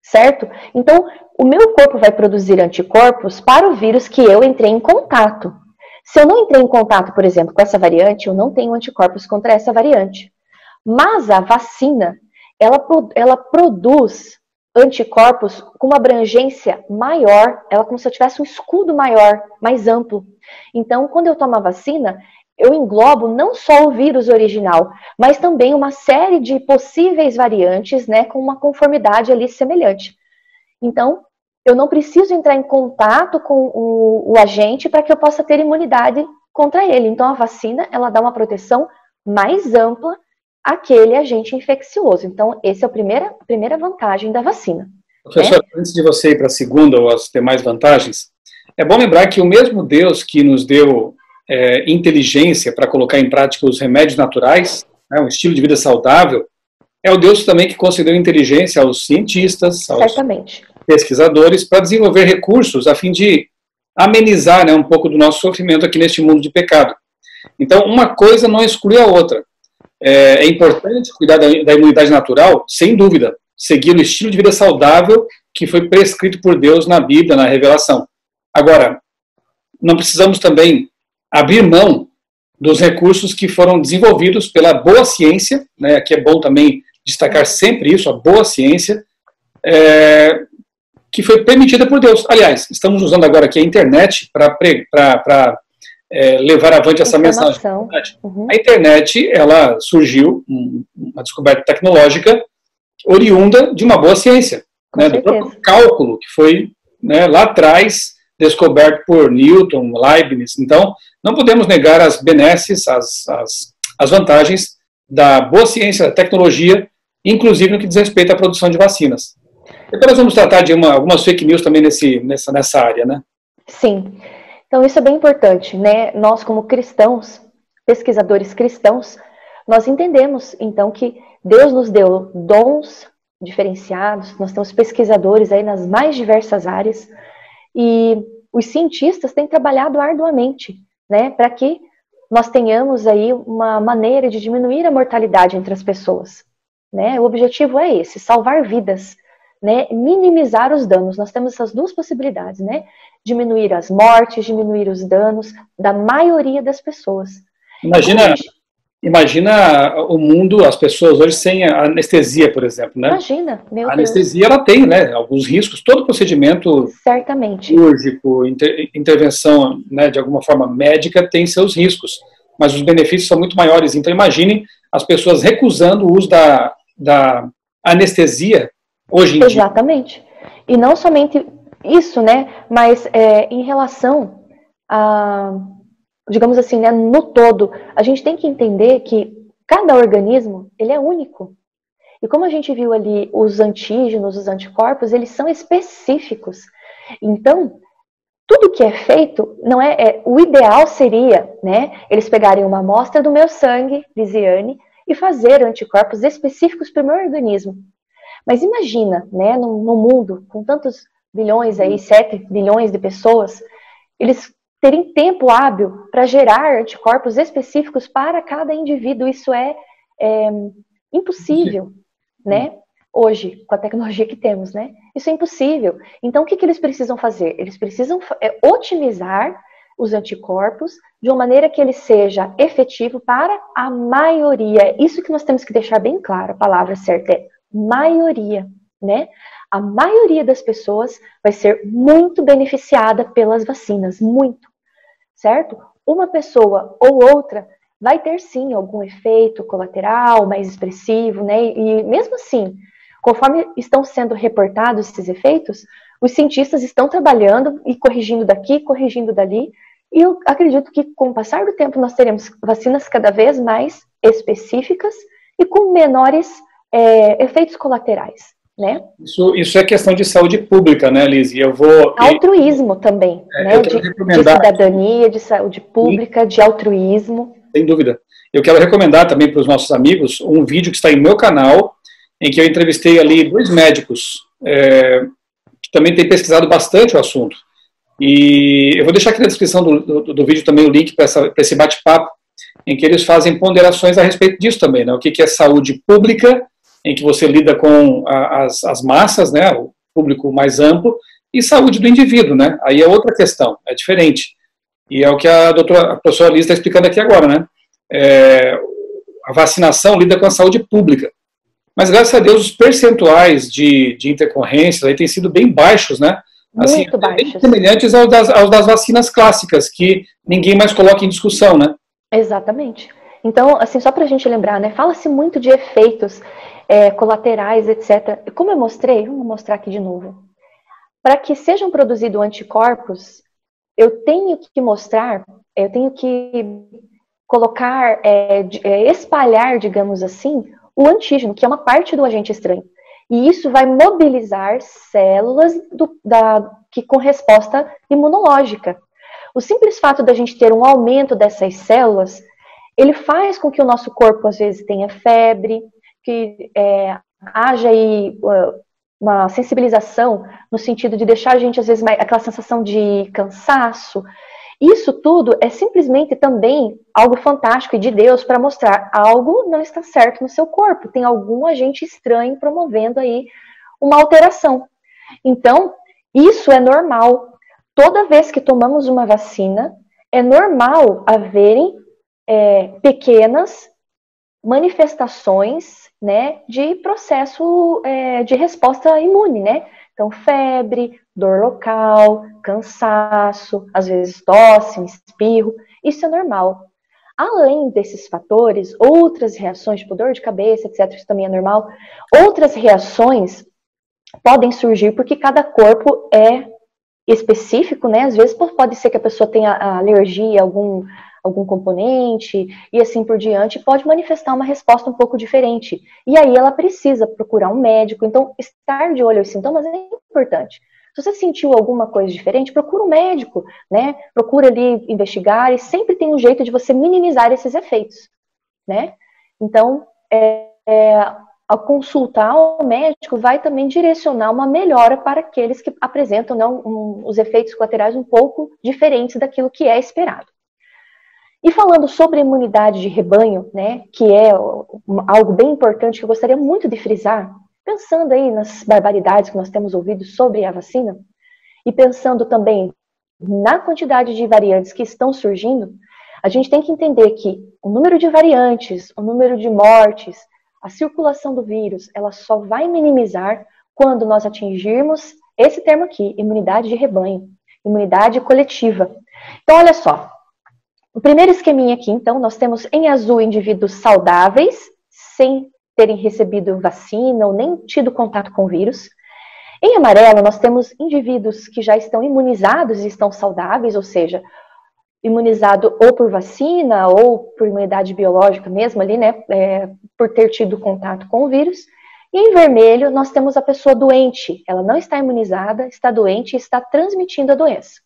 certo? Então, o meu corpo vai produzir anticorpos para o vírus que eu entrei em contato. Se eu não entrei em contato, por exemplo, com essa variante, eu não tenho anticorpos contra essa variante. Mas a vacina, ela produz anticorpos com uma abrangência maior, ela como se eu tivesse um escudo maior, mais amplo. Então, quando eu tomo a vacina, eu englobo não só o vírus original, mas também uma série de possíveis variantes, né, com uma conformidade ali semelhante. Então, eu não preciso entrar em contato com o agente para que eu possa ter imunidade contra ele. Então, a vacina, ela dá uma proteção mais ampla àquele agente infeccioso. Então, essa é a primeira vantagem da vacina. Professor, antes de você ir para a segunda ou as demais vantagens, é bom lembrar que o mesmo Deus que nos deu inteligência para colocar em prática os remédios naturais, né, um estilo de vida saudável, é o Deus também que concedeu inteligência aos cientistas, aos pesquisadores, para desenvolver recursos a fim de amenizar, né, um pouco do nosso sofrimento aqui neste mundo de pecado. Então, uma coisa não exclui a outra. É importante cuidar da imunidade natural, sem dúvida, seguir o estilo de vida saudável que foi prescrito por Deus na Bíblia, na Revelação. Agora, não precisamos também abrir mão dos recursos que foram desenvolvidos pela boa ciência, né? Aqui é bom também destacar sempre isso, a boa ciência, que foi permitida por Deus. Aliás, estamos usando agora aqui a internet para levar avante essa mensagem. A internet, ela surgiu, uma descoberta tecnológica oriunda de uma boa ciência, né, do próprio cálculo, que foi, né, lá atrás descoberto por Newton, Leibniz. Então, não podemos negar as benesses, as vantagens da boa ciência, da tecnologia, inclusive no que diz respeito à produção de vacinas. Depois nós vamos tratar de algumas fake news também nessa área, né? Sim. Então, isso é bem importante, né? Nós, como cristãos, pesquisadores cristãos, nós entendemos, então, que Deus nos deu dons diferenciados, nós temos pesquisadores aí nas mais diversas áreas, e os cientistas têm trabalhado arduamente, né, para que nós tenhamos aí uma maneira de diminuir a mortalidade entre as pessoas, né? O objetivo é esse, salvar vidas, né, minimizar os danos. Nós temos essas duas possibilidades, né? Diminuir as mortes, diminuir os danos da maioria das pessoas. Imagina o mundo, as pessoas hoje sem anestesia, por exemplo, né? Imagina, meu Deus. A anestesia, ela tem, né, alguns riscos. Todo procedimento cirúrgico, intervenção, né, de alguma forma médica, tem seus riscos. Mas os benefícios são muito maiores. Então, imagine as pessoas recusando o uso da anestesia hoje em dia. Exatamente. E não somente isso, né, mas em relação a, digamos assim, né, no todo, a gente tem que entender que cada organismo, ele é único. E como a gente viu ali, os antígenos, os anticorpos, eles são específicos. Então, tudo que é feito, não o ideal seria, né, eles pegarem uma amostra do meu sangue, Lisiane, e fazer anticorpos específicos para o meu organismo. Mas imagina, né, no mundo, com tantos bilhões aí, 7 bilhões de pessoas, eles terem tempo hábil para gerar anticorpos específicos para cada indivíduo. Isso é impossível, né? Hoje, com a tecnologia que temos, né? Isso é impossível. Então, o que eles precisam fazer? Eles precisam otimizar os anticorpos de uma maneira que ele seja efetivo para a maioria. Isso que nós temos que deixar bem claro, a palavra certa é maioria, né? A maioria das pessoas vai ser muito beneficiada pelas vacinas, muito, certo? Uma pessoa ou outra vai ter sim algum efeito colateral mais expressivo, né? E mesmo assim, conforme estão sendo reportados esses efeitos, os cientistas estão trabalhando e corrigindo daqui, corrigindo dali, e eu acredito que com o passar do tempo nós teremos vacinas cada vez mais específicas e com menores efeitos colaterais, né? Isso é questão de saúde pública, né, Liz? E eu vou... Altruísmo também, né? De cidadania, de saúde pública, de altruísmo. Sem dúvida. Eu quero recomendar também para os nossos amigos um vídeo que está em meu canal, em que eu entrevistei ali 2 médicos que também têm pesquisado bastante o assunto. E eu vou deixar aqui na descrição do vídeo também o link para esse bate-papo, em que eles fazem ponderações a respeito disso também, né? O que é saúde pública, em que você lida com as massas, né? público mais amplo, e saúde do indivíduo, né? Aí é outra questão, é diferente. E é o que a professora Liz está explicando aqui agora, né? A vacinação lida com a saúde pública. Mas, graças a Deus, os percentuais de intercorrências aí têm sido bem baixos, né? Assim, muito baixos. Semelhantes aos das vacinas clássicas, que ninguém mais coloca em discussão, né? Exatamente. Então, assim, só para a gente lembrar, né? Fala-se muito de efeitos colaterais, etc. Como eu mostrei, vamos mostrar aqui de novo. Para que sejam produzidos anticorpos, eu tenho que mostrar, eu tenho que colocar, espalhar, digamos assim, o antígeno, que é uma parte do agente estranho. E isso vai mobilizar células que com resposta imunológica. O simples fato da gente ter um aumento dessas células, ele faz com que o nosso corpo, às vezes, tenha febre, que haja aí uma sensibilização no sentido de deixar a gente, às vezes, aquela sensação de cansaço. Isso tudo é simplesmente também algo fantástico e de Deus para mostrar algo não está certo no seu corpo. Tem algum agente estranho promovendo aí uma alteração. Então, isso é normal. Toda vez que tomamos uma vacina, é normal haverem pequenas manifestações, né, de processo de resposta imune, né? Então, febre, dor local, cansaço, às vezes tosse, espirro, isso é normal. Além desses fatores, outras reações, tipo dor de cabeça, etc., isso também é normal. Outras reações podem surgir porque cada corpo é específico, né? Às vezes pode ser que a pessoa tenha alergia a algum componente e assim por diante, pode manifestar uma resposta um pouco diferente. E aí ela precisa procurar um médico. Então, estar de olho aos sintomas é importante. Se você sentiu alguma coisa diferente, procura um médico, né? Procura ali investigar e sempre tem um jeito de você minimizar esses efeitos, né? Então, ao consultar o médico vai também direcionar uma melhora para aqueles que apresentam os efeitos colaterais um pouco diferentes daquilo que é esperado. E falando sobre a imunidade de rebanho, né, que é algo bem importante que eu gostaria muito de frisar, pensando aí nas barbaridades que nós temos ouvido sobre a vacina, e pensando também na quantidade de variantes que estão surgindo, a gente tem que entender que o número de variantes, o número de mortes, a circulação do vírus, ela só vai minimizar quando nós atingirmos esse termo aqui, imunidade de rebanho, imunidade coletiva. Então, olha só, o primeiro esqueminha aqui, então, nós temos em azul indivíduos saudáveis, sem terem recebido vacina ou nem tido contato com o vírus. Em amarelo, nós temos indivíduos que já estão imunizados e estão saudáveis, ou seja, imunizado ou por vacina ou por imunidade biológica mesmo ali, né, por ter tido contato com o vírus. E em vermelho, nós temos a pessoa doente. Ela não está imunizada, está doente e está transmitindo a doença.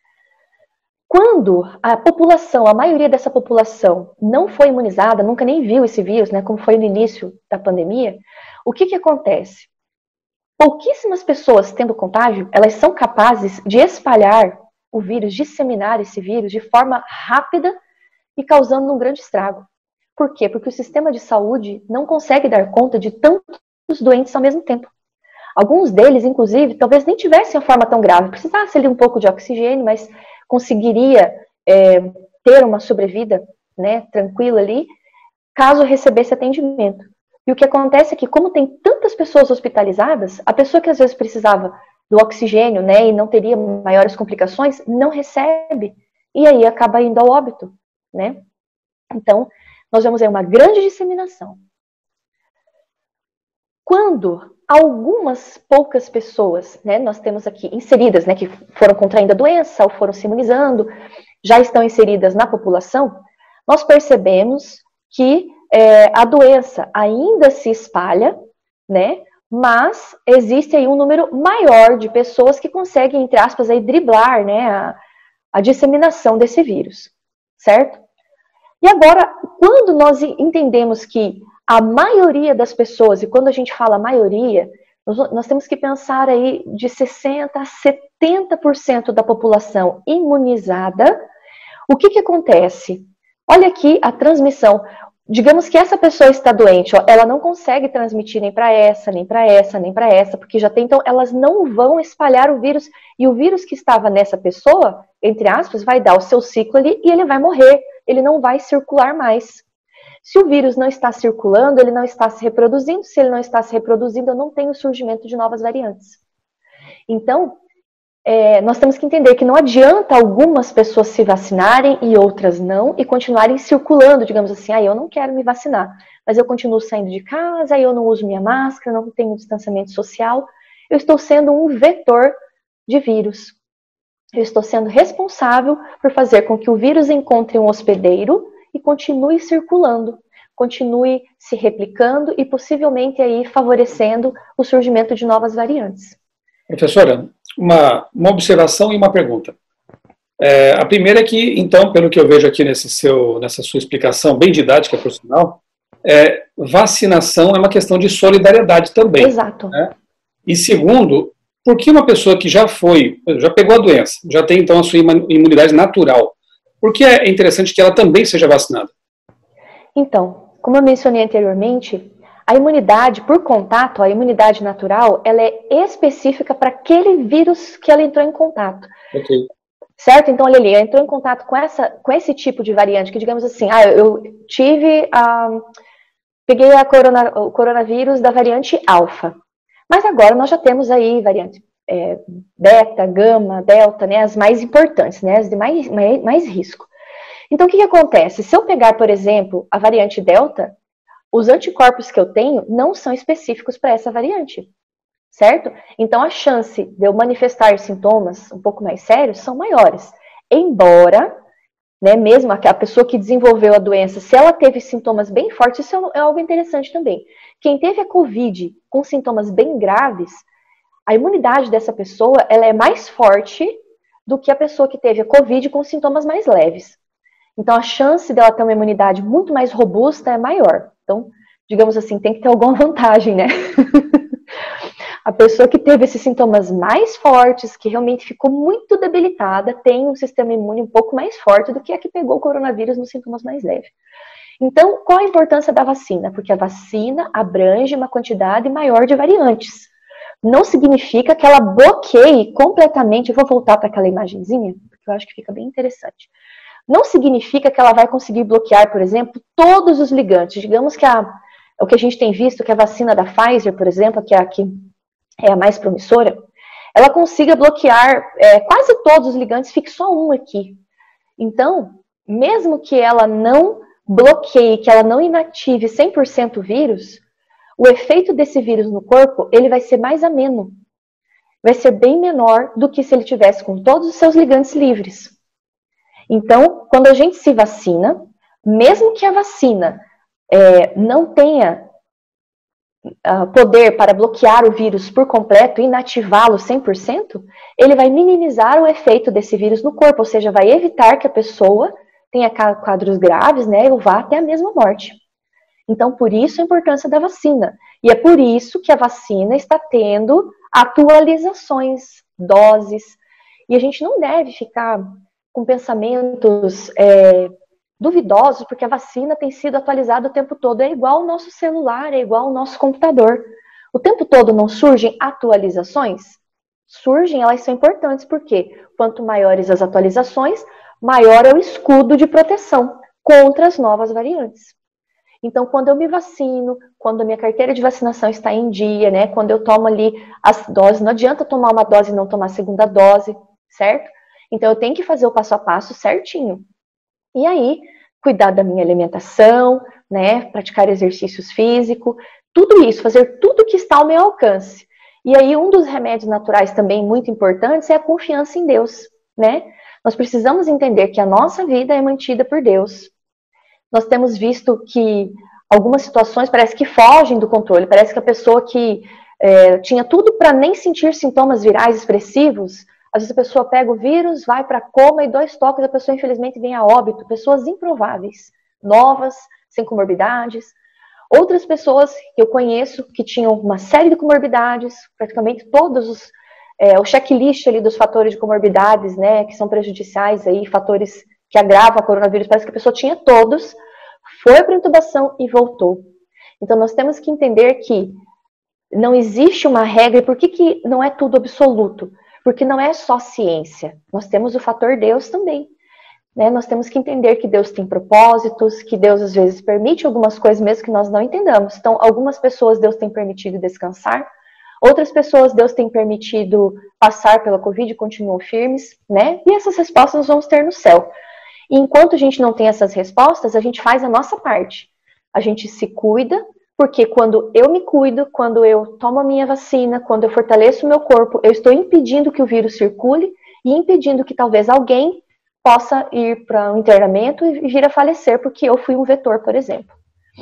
Quando a população, a maioria dessa população não foi imunizada, nunca nem viu esse vírus, né, como foi no início da pandemia, o que acontece? Pouquíssimas pessoas tendo contágio, elas são capazes de espalhar o vírus, disseminar esse vírus de forma rápida e causando um grande estrago. Por quê? Porque o sistema de saúde não consegue dar conta de tantos doentes ao mesmo tempo. Alguns deles, inclusive, talvez nem tivessem a forma tão grave, precisasse ali um pouco de oxigênio, mas conseguiria ter uma sobrevida, né, tranquila ali, caso recebesse atendimento. E o que acontece é que, como tem tantas pessoas hospitalizadas, a pessoa que às vezes precisava do oxigênio, né, e não teria maiores complicações, não recebe, e aí acaba indo ao óbito, né? Então, nós vemos aí uma grande disseminação. Quando algumas poucas pessoas, né, nós temos aqui inseridas, né, que foram contraindo a doença ou foram se imunizando, já estão inseridas na população, nós percebemos que a doença ainda se espalha, né, mas existe aí um número maior de pessoas que conseguem, entre aspas, aí, driblar, né, a disseminação desse vírus, certo? E agora, quando nós entendemos que a maioria das pessoas, e quando a gente fala maioria, nós temos que pensar aí de 60% a 70% da população imunizada, o que acontece? Olha aqui a transmissão. digamos que essa pessoa está doente, ó, ela não consegue transmitir nem para essa, nem para essa, nem para essa, porque já tem, então elas não vão espalhar o vírus, e o vírus que estava nessa pessoa, entre aspas, vai dar o seu ciclo ali e ele vai morrer, ele não vai circular mais. Se o vírus não está circulando, ele não está se reproduzindo, se ele não está se reproduzindo, eu não tenho o surgimento de novas variantes. Então, nós temos que entender que não adianta algumas pessoas se vacinarem e outras não, e continuarem circulando, digamos assim, eu não quero me vacinar, mas eu continuo saindo de casa, eu não uso minha máscara, não tenho distanciamento social, eu estou sendo um vetor de vírus. Eu estou sendo responsável por fazer com que o vírus encontre um hospedeiro e continue circulando, continue se replicando e possivelmente aí favorecendo o surgimento de novas variantes. Professora, uma observação e uma pergunta. A primeira é que, então, pelo que eu vejo aqui nessa sua explicação bem didática, por sinal, vacinação é uma questão de solidariedade também. Exato. Né? E segundo, por que uma pessoa que já pegou a doença, já tem então a sua imunidade natural, por que é interessante que ela também seja vacinada? Então, como eu mencionei anteriormente, a imunidade por contato, a imunidade natural, ela é específica para aquele vírus que ela entrou em contato. Ok. Certo? Então, olha ali, ela entrou em contato com esse tipo de variante, que digamos assim, eu peguei o coronavírus da variante alfa. Mas agora nós já temos aí variantes beta, gama, delta, né, as mais importantes, né, as de mais risco. Então, o que acontece? Se eu pegar, por exemplo, a variante delta, os anticorpos que eu tenho não são específicos para essa variante, certo? Então, a chance de eu manifestar sintomas um pouco mais sérios são maiores. Embora, né, mesmo a pessoa que desenvolveu a doença, se ela teve sintomas bem fortes, isso é algo interessante também. Quem teve a Covid com sintomas bem graves, a imunidade dessa pessoa ela é mais forte do que a pessoa que teve a Covid com sintomas mais leves. Então, a chance dela ter uma imunidade muito mais robusta é maior. Então, digamos assim, tem que ter alguma vantagem, né? A pessoa que teve esses sintomas mais fortes, que realmente ficou muito debilitada, tem um sistema imune um pouco mais forte do que a que pegou o coronavírus nos sintomas mais leves. Então, qual a importância da vacina? Porque a vacina abrange uma quantidade maior de variantes. Não significa que ela bloqueie completamente, eu vou voltar para aquela imagenzinha, porque eu acho que fica bem interessante. Não significa que ela vai conseguir bloquear, por exemplo, todos os ligantes. Digamos que o que a gente tem visto, que a vacina da Pfizer, por exemplo, que é a que é a mais promissora, ela consiga bloquear quase todos os ligantes, fique só um aqui. Então, mesmo que ela não bloqueie, que ela não inative 100% o vírus, o efeito desse vírus no corpo, ele vai ser mais ameno. Vai ser bem menor do que se ele tivesse com todos os seus ligantes livres. Então, quando a gente se vacina, mesmo que a vacina não tenha poder para bloquear o vírus por completo e inativá-lo 100%, ele vai minimizar o efeito desse vírus no corpo, ou seja, vai evitar que a pessoa tenha quadros graves, né, ou vá até a mesma morte. Então, por isso a importância da vacina. E é por isso que a vacina está tendo atualizações, doses, e a gente não deve ficar com pensamentos duvidosos, porque a vacina tem sido atualizada o tempo todo. É igual ao nosso celular, é igual ao nosso computador. O tempo todo não surgem atualizações? Surgem, elas são importantes, porque quanto maiores as atualizações, maior é o escudo de proteção contra as novas variantes. Então, quando eu me vacino, quando a minha carteira de vacinação está em dia, né, quando eu tomo ali as doses, não adianta tomar uma dose e não tomar a segunda dose, certo? Então, eu tenho que fazer o passo a passo certinho. E aí, cuidar da minha alimentação, né, praticar exercícios físicos, tudo isso, fazer tudo que está ao meu alcance. E aí, um dos remédios naturais também muito importantes é a confiança em Deus, né? Nós precisamos entender que a nossa vida é mantida por Deus. Nós temos visto que algumas situações parece que fogem do controle, parece que a pessoa que tinha tudo para nem sentir sintomas virais expressivos, às vezes a pessoa pega o vírus, vai para coma e 2 toques a pessoa infelizmente vem a óbito. Pessoas improváveis, novas, sem comorbidades. Outras pessoas que eu conheço que tinham uma série de comorbidades, praticamente todos o checklist ali dos fatores de comorbidades, né, que são prejudiciais aí, fatores que agravam a coronavírus, parece que a pessoa tinha todos, foi para intubação e voltou. Então nós temos que entender que não existe uma regra. E por que não é tudo absoluto? Porque não é só ciência. Nós temos o fator Deus também. Né? Nós temos que entender que Deus tem propósitos, que Deus às vezes permite algumas coisas mesmo que nós não entendamos. Então, algumas pessoas Deus tem permitido descansar, outras pessoas Deus tem permitido passar pela Covid e continuam firmes, né? E essas respostas nós vamos ter no céu. E enquanto a gente não tem essas respostas, a gente faz a nossa parte. A gente se cuida, porque quando eu me cuido, quando eu tomo a minha vacina, quando eu fortaleço o meu corpo, eu estou impedindo que o vírus circule e impedindo que talvez alguém possa ir para um internamento e vir a falecer porque eu fui um vetor, por exemplo.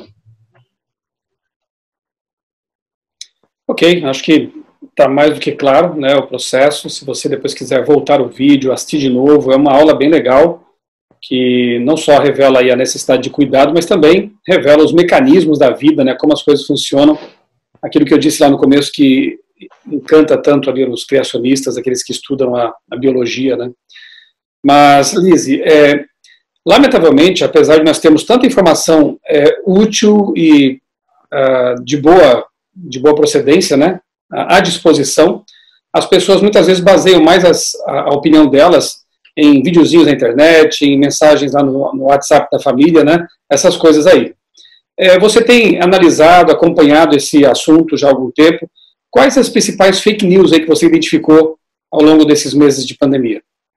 Ok, acho que está mais do que claro, né, o processo. Se você depois quiser voltar o vídeo, assistir de novo, é uma aula bem legal, que não só revela aí a necessidade de cuidado, mas também revela os mecanismos da vida, né, como as coisas funcionam. Aquilo que eu disse lá no começo, que encanta tanto ali os criacionistas, aqueles que estudam a biologia, né. Mas, Lise, lamentavelmente, apesar de nós termos tanta informação útil e de boa procedência, né, à disposição, as pessoas muitas vezes baseiam mais a opinião delas em videozinhos na internet, em mensagens lá no WhatsApp da família, né, essas coisas aí. Você tem analisado, acompanhado esse assunto já há algum tempo. Quais as principais fake news aí que você identificou ao longo desses meses de pandemia?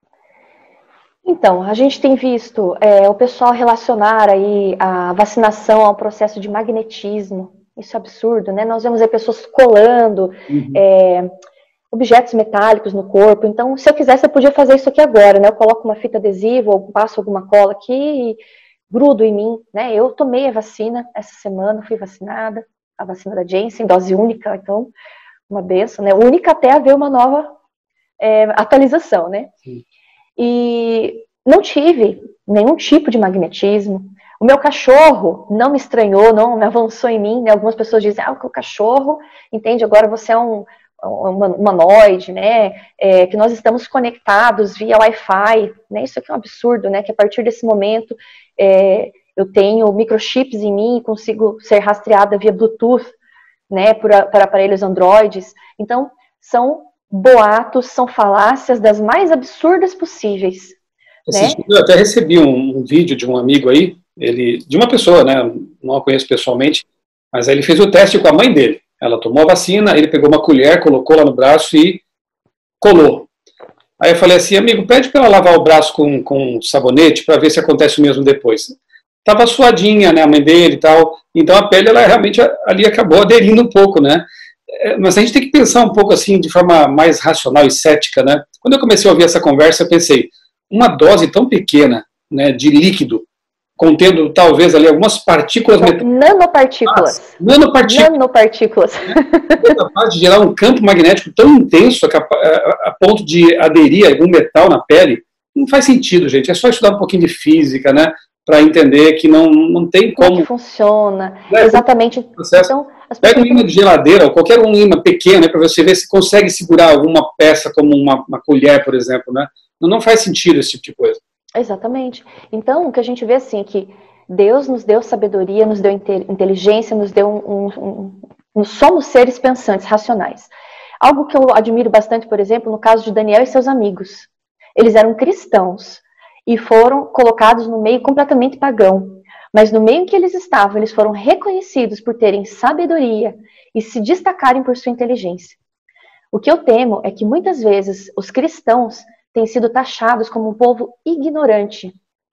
Então, a gente tem visto o pessoal relacionar aí a vacinação ao processo de magnetismo. Isso é absurdo, né? Nós vemos aí pessoas colando objetos metálicos no corpo. Então, se eu quisesse, eu podia fazer isso aqui agora, né? Eu coloco uma fita adesiva ou passo alguma cola aqui e grudo em mim, né? Eu tomei a vacina essa semana, fui vacinada, a vacina da Janssen, dose única, então, uma benção, né? Única até haver uma nova atualização, né? Sim. E não tive nenhum tipo de magnetismo. O meu cachorro não me estranhou, não me avançou em mim, né? Algumas pessoas dizem, o cachorro, entende, agora você é um humanoide, né? Que nós estamos conectados via Wi-Fi, né? Isso aqui é um absurdo, né? Que a partir desse momento eu tenho microchips em mim e consigo ser rastreada via Bluetooth, né? Para aparelhos Androids. Então, são boatos, são falácias das mais absurdas possíveis. Né? Eu até recebi um vídeo de um amigo aí, de uma pessoa, né, não a conheço pessoalmente, mas aí ele fez o teste com a mãe dele. Ela tomou a vacina, ele pegou uma colher, colocou lá no braço e colou. Aí eu falei assim, amigo, pede para ela lavar o braço com sabonete para ver se acontece o mesmo depois. Tava suadinha, né, a mãe dele e tal, então a pele, ela realmente ali acabou aderindo um pouco, né. Mas a gente tem que pensar um pouco assim, de forma mais racional e cética, né. Quando eu comecei a ouvir essa conversa, eu pensei, uma dose tão pequena, né, de líquido, contendo talvez ali algumas partículas nanopartículas. Nanopartículas. É capaz de gerar um campo magnético tão intenso a ponto de aderir a algum metal na pele. Não faz sentido, gente. É só estudar um pouquinho de física, né, para entender que não tem como. Que funciona. Exatamente. Então, pega um imã de geladeira, ou qualquer um imã pequeno, né, para você ver se consegue segurar alguma peça, como uma colher, por exemplo, né? Não faz sentido esse tipo de coisa. Exatamente. Então, o que a gente vê assim, que Deus nos deu sabedoria, nos deu inteligência, nos deu nós somos seres pensantes, racionais. Algo que eu admiro bastante, por exemplo, no caso de Daniel e seus amigos. Eles eram cristãos e foram colocados no meio completamente pagão. Mas no meio em que eles estavam, eles foram reconhecidos por terem sabedoria e se destacarem por sua inteligência. O que eu temo é que muitas vezes os cristãos têm sido taxados como um povo ignorante.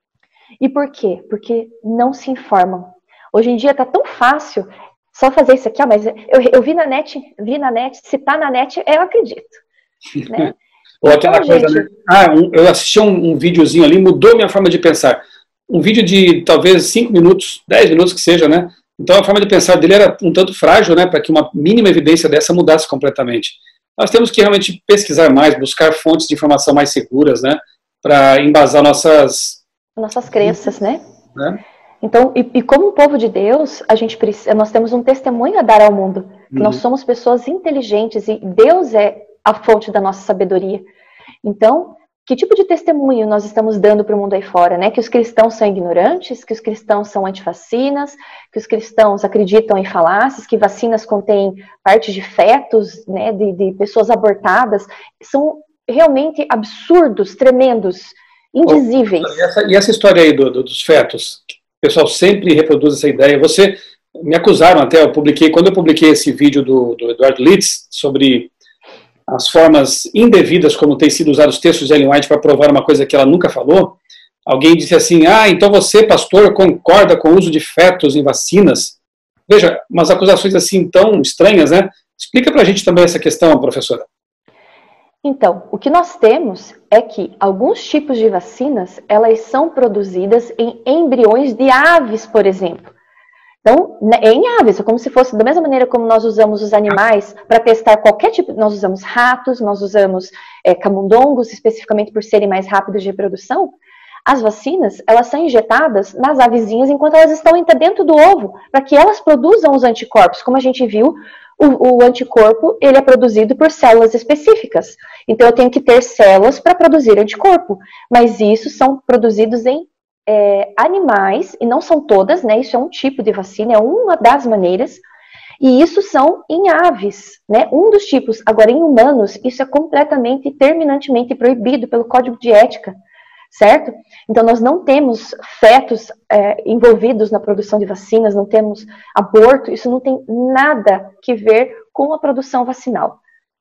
E por quê? Porque não se informam. Hoje em dia está tão fácil só fazer isso aqui, mas eu vi na net, se está na net, eu acredito. Né? Ou aquela coisa, né? Eu assisti um videozinho ali, mudou minha forma de pensar. Um vídeo de talvez 5 minutos, 10 minutos que seja, né? Então a forma de pensar dele era um tanto frágil, né? Para que uma mínima evidência dessa mudasse completamente. Nós temos que realmente pesquisar mais, buscar fontes de informação mais seguras, né, para embasar nossas crenças, né? Então, e como povo de Deus, nós temos um testemunho a dar ao mundo. Nós somos pessoas inteligentes e Deus é a fonte da nossa sabedoria. Então, que tipo de testemunho nós estamos dando para o mundo aí fora, né? Que os cristãos são ignorantes, que os cristãos são antivacinas, que os cristãos acreditam em falácias, que vacinas contêm partes de fetos, né, de pessoas abortadas. São realmente absurdos, tremendos, indizíveis. E essa história aí dos fetos? O pessoal sempre reproduz essa ideia. Me acusaram até, quando eu publiquei esse vídeo do Eduardo Litz sobre as formas indevidas como têm sido usados os textos de Ellen White para provar uma coisa que ela nunca falou, alguém disse assim, então você, pastor, concorda com o uso de fetos em vacinas? Veja, umas acusações assim tão estranhas, né? Explica pra gente também essa questão, professora. Então, o que nós temos é que alguns tipos de vacinas, elas são produzidas em embriões de aves, por exemplo. Então, em aves, é como se fosse da mesma maneira como nós usamos os animais para testar qualquer tipo, nós usamos ratos, nós usamos camundongos, especificamente por serem mais rápidos de reprodução. As vacinas, elas são injetadas nas avezinhas enquanto elas estão dentro do ovo, para que elas produzam os anticorpos. Como a gente viu, o anticorpo, ele é produzido por células específicas. Então, eu tenho que ter células para produzir anticorpo, mas isso são produzidos em animais, e não são todas, né? Isso é um tipo de vacina, é uma das maneiras, e isso são em aves, né? Um dos tipos. Agora, em humanos, isso é completamente, terminantemente proibido pelo Código de Ética, certo? Então, nós não temos fetos envolvidos na produção de vacinas, não temos aborto, isso não tem nada que ver com a produção vacinal.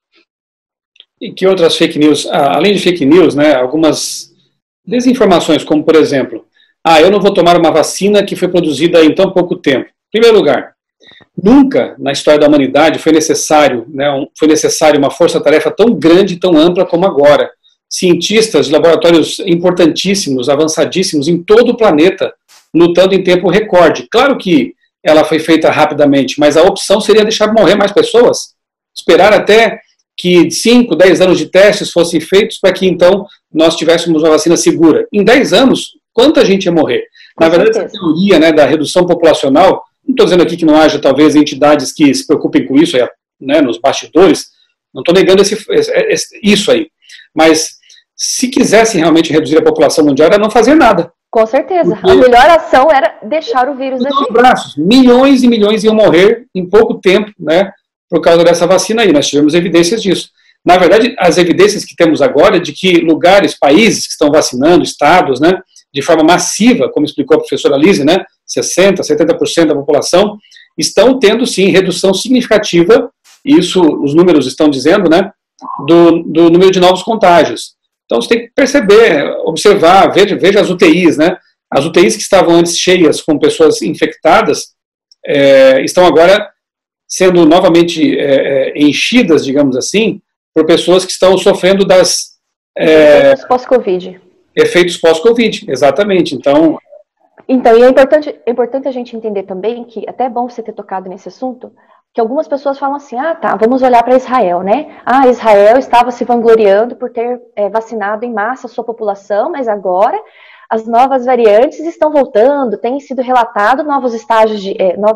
E que outras fake news, além de fake news, né, algumas desinformações, como por exemplo, eu não vou tomar uma vacina que foi produzida em tão pouco tempo. Em primeiro lugar, nunca na história da humanidade foi necessário uma força-tarefa tão grande e tão ampla como agora. Cientistas de laboratórios importantíssimos, avançadíssimos em todo o planeta, lutando em tempo recorde. Claro que ela foi feita rapidamente, mas a opção seria deixar morrer mais pessoas, esperar até que 5, 10 anos de testes fossem feitos para que então nós tivéssemos uma vacina segura. Em 10 anos, quanta gente ia morrer? Na verdade, essa teoria, né, da redução populacional, não estou dizendo aqui que não haja talvez entidades que se preocupem com isso, né, nos bastidores, não estou negando isso aí, mas se quisessem realmente reduzir a população mundial, era não fazer nada. Com certeza. A melhor ação era deixar o vírus nos braços. Milhões e milhões iam morrer em pouco tempo, né, por causa dessa vacina aí. Nós tivemos evidências disso. Na verdade, as evidências que temos agora é de que lugares, países que estão vacinando, estados, né, de forma massiva, como explicou a professora Lise, né, 60%, 70% da população, estão tendo, sim, redução significativa, isso os números estão dizendo, né, do número de novos contágios. Então, você tem que perceber, observar, veja as UTIs, né, as UTIs que estavam antes cheias com pessoas infectadas, estão agora sendo novamente enchidas, digamos assim, por pessoas que estão sofrendo das... efeitos pós-Covid. Efeitos pós-Covid, exatamente. Então, e é importante a gente entender também que, até é bom você ter tocado nesse assunto, que algumas pessoas falam assim, vamos olhar para Israel, né? Israel estava se vangloriando por ter vacinado em massa a sua população, mas agora as novas variantes estão voltando, tem sido relatado novos estágios de...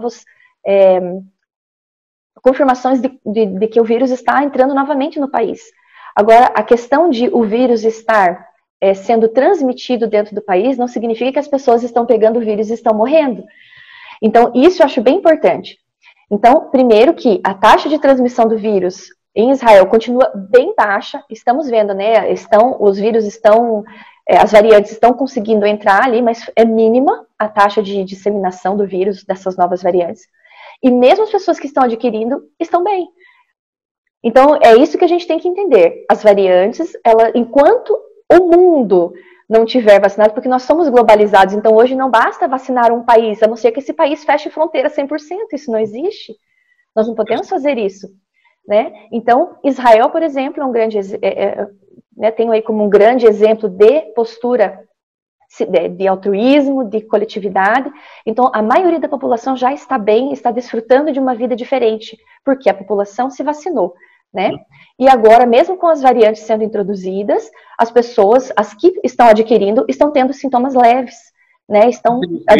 confirmações de que o vírus está entrando novamente no país. Agora, a questão de o vírus estar sendo transmitido dentro do país não significa que as pessoas estão pegando o vírus e estão morrendo. Então, isso eu acho bem importante. Então, primeiro que a taxa de transmissão do vírus em Israel continua bem baixa, estamos vendo, né, os vírus estão, as variantes estão conseguindo entrar ali, mas é mínima a taxa de disseminação do vírus dessas novas variantes. E mesmo as pessoas que estão adquirindo estão bem. Então, é isso que a gente tem que entender. As variantes, enquanto o mundo não tiver vacinado, porque nós somos globalizados, então hoje não basta vacinar um país, a não ser que esse país feche fronteira 100%, isso não existe. Nós não podemos fazer isso, né? Então, Israel, por exemplo, é um grande, tenho aí como um grande exemplo de postura de altruísmo, de coletividade. Então, a maioria da população já está bem, está desfrutando de uma vida diferente, porque a população se vacinou, né? E agora, mesmo com as variantes sendo introduzidas, as pessoas, as que estão adquirindo, estão tendo sintomas leves, né?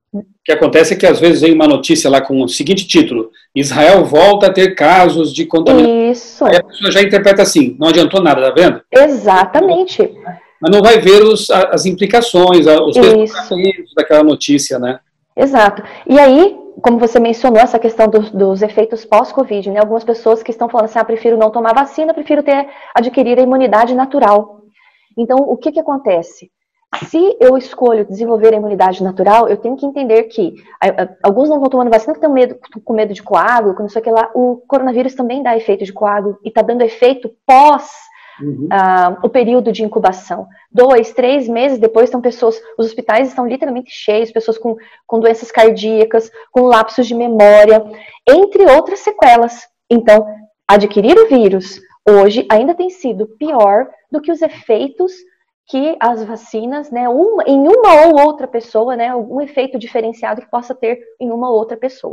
O que acontece é que às vezes vem uma notícia lá com o seguinte título: Israel volta a ter casos de contaminação. Isso. Aí a pessoa já interpreta assim, não adiantou nada, tá vendo? Exatamente. Mas não vai ver as implicações, os desdobramentos daquela notícia, né? Exato. E aí, como você mencionou, essa questão dos efeitos pós-Covid, né? Algumas pessoas que estão falando assim, prefiro não tomar vacina, prefiro adquirir a imunidade natural. Então, o que acontece? Se eu escolho desenvolver a imunidade natural, eu tenho que entender que alguns não estão tomando vacina porque estão com medo de coágulo, não sei o que lá. O coronavírus também dá efeito de coágulo e está dando efeito pós o período de incubação. 2, 3 meses depois estão os hospitais estão literalmente cheios, pessoas com doenças cardíacas, com lapsos de memória, entre outras sequelas. Então, adquirir o vírus hoje ainda tem sido pior do que os efeitos que as vacinas, né, em uma ou outra pessoa, né, algum efeito diferenciado que possa ter em uma ou outra pessoa.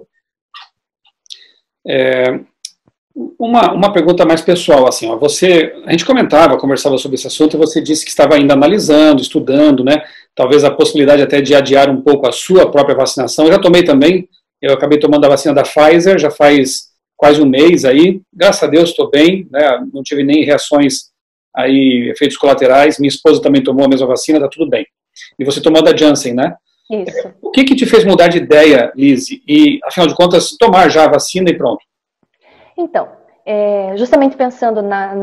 Uma pergunta mais pessoal, assim, ó, a gente conversava sobre esse assunto, e você disse que estava ainda analisando, estudando, né, talvez a possibilidade até de adiar um pouco a sua própria vacinação. Eu já tomei também, eu acabei tomando a vacina da Pfizer, já faz quase um mês aí, graças a Deus estou bem, né, não tive nem reações aí, efeitos colaterais, minha esposa também tomou a mesma vacina, tá tudo bem. E você tomou da Janssen, né? Isso. O que te fez mudar de ideia, Lise? E, afinal de contas, tomar já a vacina e pronto? Então, justamente pensando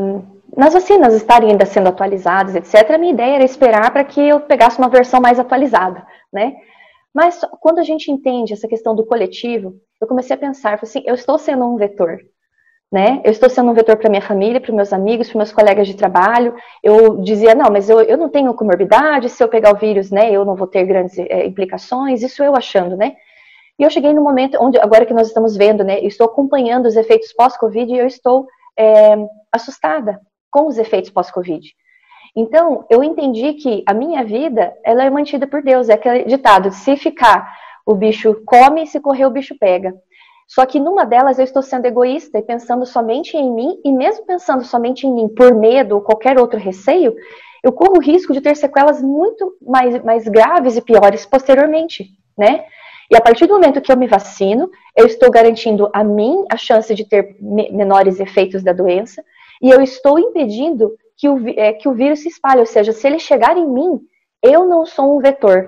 nas vacinas estarem ainda sendo atualizadas, etc., a minha ideia era esperar para que eu pegasse uma versão mais atualizada, né? Mas quando a gente entende essa questão do coletivo, eu comecei a pensar, assim, eu estou sendo um vetor, né? Eu estou sendo um vetor para minha família, para meus amigos, para meus colegas de trabalho. Eu dizia, não, mas eu não tenho comorbidade, se eu pegar o vírus, né, eu não vou ter grandes implicações, isso eu achando, né? E eu cheguei no momento onde, agora que nós estamos vendo, né, eu estou acompanhando os efeitos pós-Covid e eu estou assustada com os efeitos pós-Covid. Então, eu entendi que a minha vida, ela é mantida por Deus. É aquele ditado, se ficar, o bicho come, se correr, o bicho pega. Só que numa delas eu estou sendo egoísta e pensando somente em mim, e mesmo pensando somente em mim por medo ou qualquer outro receio, eu corro o risco de ter sequelas muito mais graves e piores posteriormente, né? E a partir do momento que eu me vacino, eu estou garantindo a mim a chance de ter menores efeitos da doença, e eu estou impedindo que o vírus se espalhe, ou seja, se ele chegar em mim, eu não sou um vetor,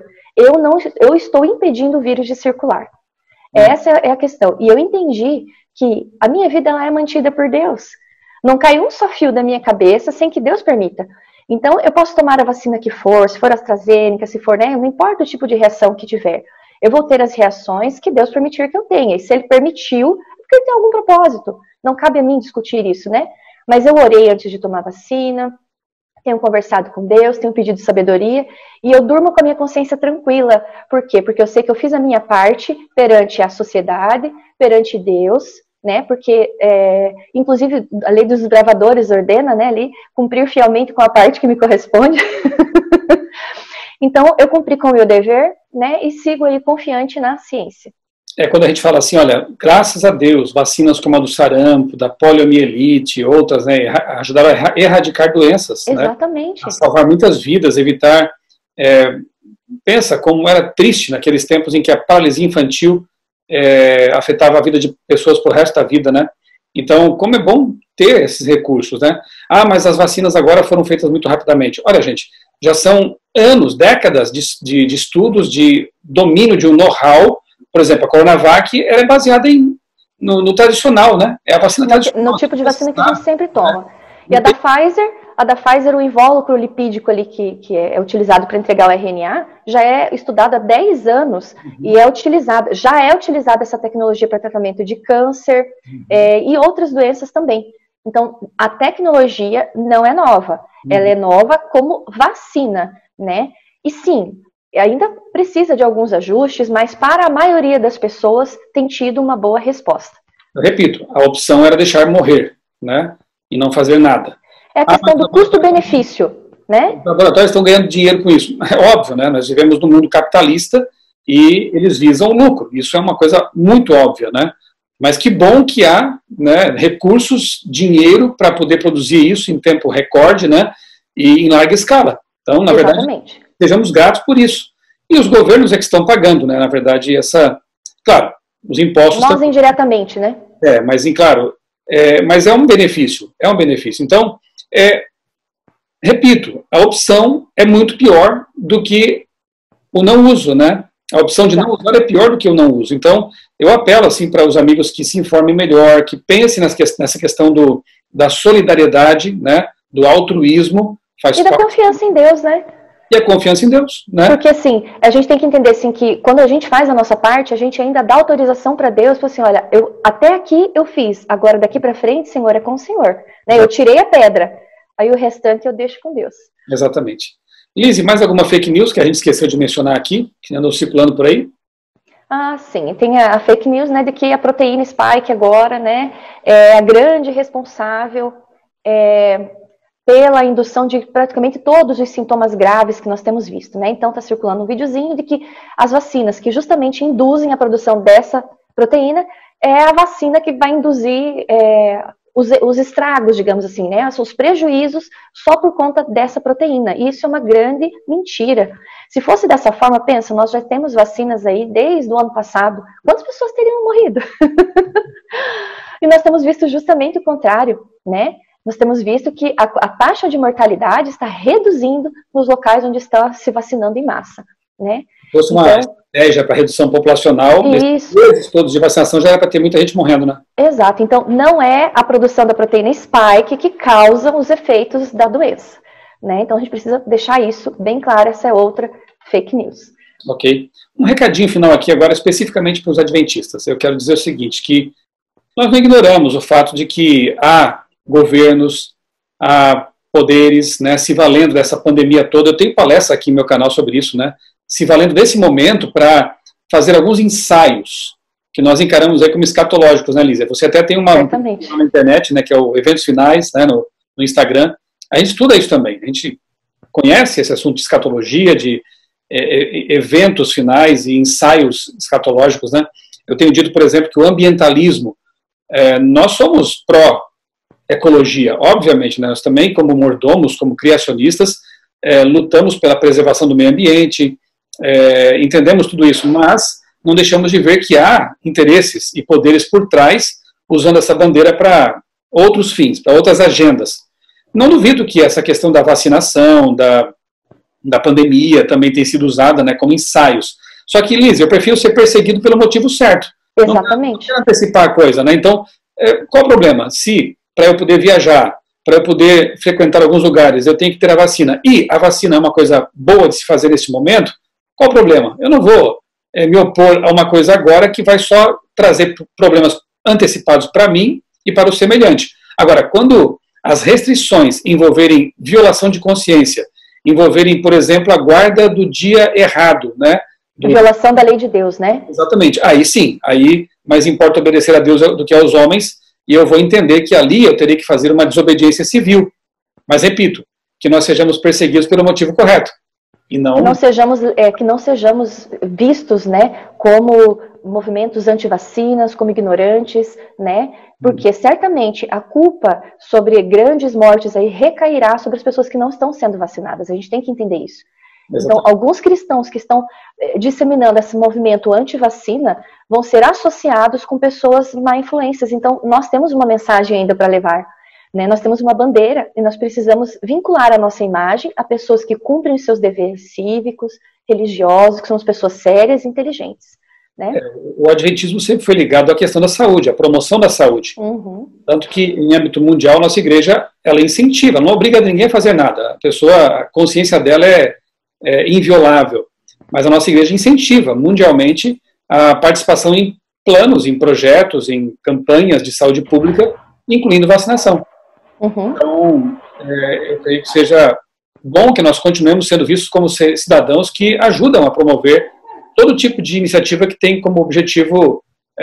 eu estou impedindo o vírus de circular. Essa é a questão. E eu entendi que a minha vida ela é mantida por Deus. Não cai um só fio da minha cabeça sem que Deus permita. Então, eu posso tomar a vacina que for, se for AstraZeneca, se for, né, não importa o tipo de reação que tiver. Eu vou ter as reações que Deus permitir que eu tenha. E se Ele permitiu, é porque Ele tem algum propósito. Não cabe a mim discutir isso, né? Mas eu orei antes de tomar vacina, tenho conversado com Deus, tenho pedido sabedoria, e eu durmo com a minha consciência tranquila. Por quê? Porque eu sei que eu fiz a minha parte perante a sociedade, perante Deus, né? Porque, inclusive, a lei dos desbravadores ordena, né, ali, cumprir fielmente com a parte que me corresponde. Então, eu cumpri com o meu dever, né, e sigo aí confiante na ciência. Quando a gente fala assim, olha, graças a Deus, vacinas como a do sarampo, da poliomielite, outras, né, ajudaram a erradicar doenças. Exatamente. Né, a salvar muitas vidas, evitar... pensa como era triste naqueles tempos em que a paralisia infantil afetava a vida de pessoas por resto da vida, né? Então, como é bom ter esses recursos, né? Mas as vacinas agora foram feitas muito rapidamente. Olha, gente, já são anos, décadas de estudos, de domínio de um know-how. Por exemplo, a Coronavac ela é baseada no tradicional, né? É a vacina tradicional. No tipo de vacina que a gente sempre toma. E a da Pfizer, o invólucro lipídico ali que é utilizado para entregar o RNA, já é estudado há 10 anos e já é utilizada essa tecnologia para tratamento de câncer e outras doenças também. Então, a tecnologia não é nova, ela é nova como vacina, né? E sim, ainda precisa de alguns ajustes, mas para a maioria das pessoas tem tido uma boa resposta. Eu repito, a opção era deixar morrer, né? E não fazer nada. É a questão do custo-benefício, né? Os laboratórios estão ganhando dinheiro com isso. É óbvio, né? Nós vivemos num mundo capitalista e eles visam o lucro. Isso é uma coisa muito óbvia, né? Mas que bom que há, né, recursos, dinheiro para poder produzir isso em tempo recorde, né? E em larga escala. Então, na verdade, sejamos gratos por isso. E os governos é que estão pagando, né? Na verdade, claro, os impostos... Nós indiretamente, né? Mas, claro, mas é um benefício, Então, repito, a opção é muito pior do que o não uso, né? A opção de não usar é pior do que o não uso. Então, eu apelo assim para os amigos que se informem melhor, que pensem nessa questão da solidariedade, né? Do altruísmo. E da confiança em Deus, né? E a confiança em Deus, né? Porque, assim, a gente tem que entender, assim, que quando a gente faz a nossa parte, a gente ainda dá autorização para Deus, assim, olha, até aqui eu fiz, agora daqui para frente, Senhor, é com o Senhor. Né? Eu tirei a pedra, aí o restante eu deixo com Deus. Exatamente. Lise, mais alguma fake news que a gente esqueceu de mencionar aqui, que andou circulando por aí? Ah, sim, tem a fake news, né, de que a proteína spike agora, né, é a grande responsável pela indução de praticamente todos os sintomas graves que nós temos visto, né? Então está circulando um videozinho de que as vacinas que justamente induzem a produção dessa proteína é a vacina que vai induzir os estragos, digamos assim, né? Os prejuízos só por conta dessa proteína. E isso é uma grande mentira. Se fosse dessa forma, pensa, nós já temos vacinas aí desde o ano passado. Quantas pessoas teriam morrido? E nós temos visto justamente o contrário, né? Nós temos visto que a taxa de mortalidade está reduzindo nos locais onde está se vacinando em massa, né? Se fosse uma estratégia para redução populacional, nesses meses todos de vacinação já era para ter muita gente morrendo, né? Exato. Então, não é a produção da proteína spike que causa os efeitos da doença, né? Então, a gente precisa deixar isso bem claro, essa é outra fake news. Ok. Um recadinho final aqui agora, especificamente para os adventistas. Eu quero dizer o seguinte, que nós não ignoramos o fato de que há governos, há poderes, né, se valendo dessa pandemia toda. Eu tenho palestra aqui no meu canal sobre isso, né, se valendo desse momento para fazer alguns ensaios que nós encaramos aí como escatológicos, né, Lísia? Você até tem uma na internet, né, que é o Eventos Finais, né, no Instagram. A gente estuda isso também. A gente conhece esse assunto de escatologia, de eventos finais e ensaios escatológicos, né? Eu tenho dito, por exemplo, que o ambientalismo, nós somos pró-ecologia, obviamente, né? Nós também, como mordomos, como criacionistas, lutamos pela preservação do meio ambiente, entendemos tudo isso, mas não deixamos de ver que há interesses e poderes por trás, usando essa bandeira para outros fins, para outras agendas. Não duvido que essa questão da vacinação, da pandemia, também tem sido usada, né, como ensaios. Só que, Liz, eu prefiro ser perseguido pelo motivo certo. Exatamente. Não quero antecipar a coisa, né? Então, qual o problema? Se, para eu poder viajar, para eu poder frequentar alguns lugares, eu tenho que ter a vacina, e a vacina é uma coisa boa de se fazer nesse momento, qual o problema? Eu não vou me opor a uma coisa agora que vai só trazer problemas antecipados para mim e para o semelhante. Agora, quando as restrições envolverem violação de consciência, envolverem, por exemplo, a guarda do dia errado, né? Violação da lei de Deus, né? Exatamente. Aí sim, aí mais importa obedecer a Deus do que aos homens, e eu vou entender que ali eu teria que fazer uma desobediência civil. Mas repito, que nós sejamos perseguidos pelo motivo correto. E não... Que não sejamos vistos, né, como movimentos anti-vacinas, como ignorantes, né? Porque certamente a culpa sobre grandes mortes aí recairá sobre as pessoas que não estão sendo vacinadas. A gente tem que entender isso. Exatamente. Então, alguns cristãos que estão disseminando esse movimento anti-vacina vão ser associados com pessoas má influências. Então, nós temos uma mensagem ainda para levar. Né? Nós temos uma bandeira e nós precisamos vincular a nossa imagem a pessoas que cumprem os seus deveres cívicos, religiosos, que são as pessoas sérias e inteligentes. Né? O adventismo sempre foi ligado à questão da saúde, à promoção da saúde. Uhum. Tanto que, em âmbito mundial, nossa igreja ela incentiva, não obriga ninguém a fazer nada. A consciência dela é inviolável. Mas a nossa igreja incentiva mundialmente a participação em planos, em projetos, em campanhas de saúde pública, incluindo vacinação. Uhum. Então, eu creio que seja bom que nós continuemos sendo vistos como cidadãos que ajudam a promover todo tipo de iniciativa que tem como objetivo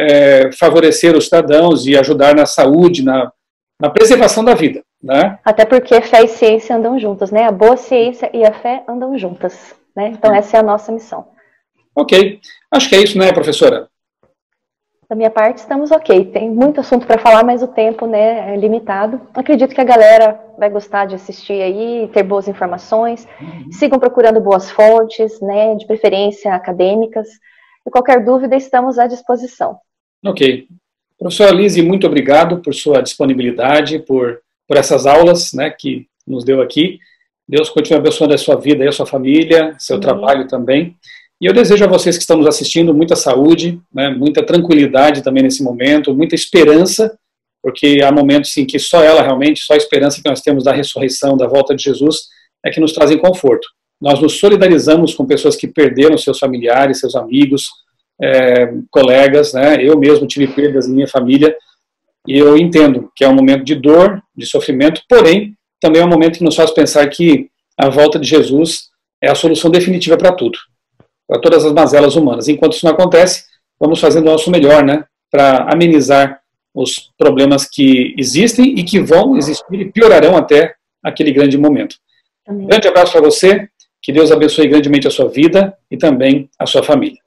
favorecer os cidadãos e ajudar na saúde, na preservação da vida. Né? Até porque fé e ciência andam juntas, né? A boa ciência e a fé andam juntas. Né? Então, essa é a nossa missão. Ok. Acho que é isso, né, professora? Da minha parte, estamos ok. Tem muito assunto para falar, mas o tempo, né, é limitado. Acredito que a galera vai gostar de assistir aí, ter boas informações. Sigam procurando boas fontes, né, de preferência acadêmicas. E qualquer dúvida, estamos à disposição. Ok. Professora Lise, muito obrigado por sua disponibilidade, por essas aulas, né, que nos deu aqui. Deus continue abençoando a sua vida e a sua família, seu trabalho também. E eu desejo a vocês que estão nos assistindo muita saúde, né, muita tranquilidade também nesse momento, muita esperança, porque há momentos em que só ela realmente, só a esperança que nós temos da ressurreição, da volta de Jesus, é que nos trazem conforto. Nós nos solidarizamos com pessoas que perderam seus familiares, seus amigos, colegas, né? Eu mesmo tive perdas em minha família, e eu entendo que é um momento de dor, de sofrimento, porém, também é um momento que nos faz pensar que a volta de Jesus é a solução definitiva para tudo, para todas as mazelas humanas. Enquanto isso não acontece, vamos fazendo o nosso melhor, né, para amenizar os problemas que existem e que vão existir e piorarão até aquele grande momento. Amém. Grande abraço para você, que Deus abençoe grandemente a sua vida e também a sua família.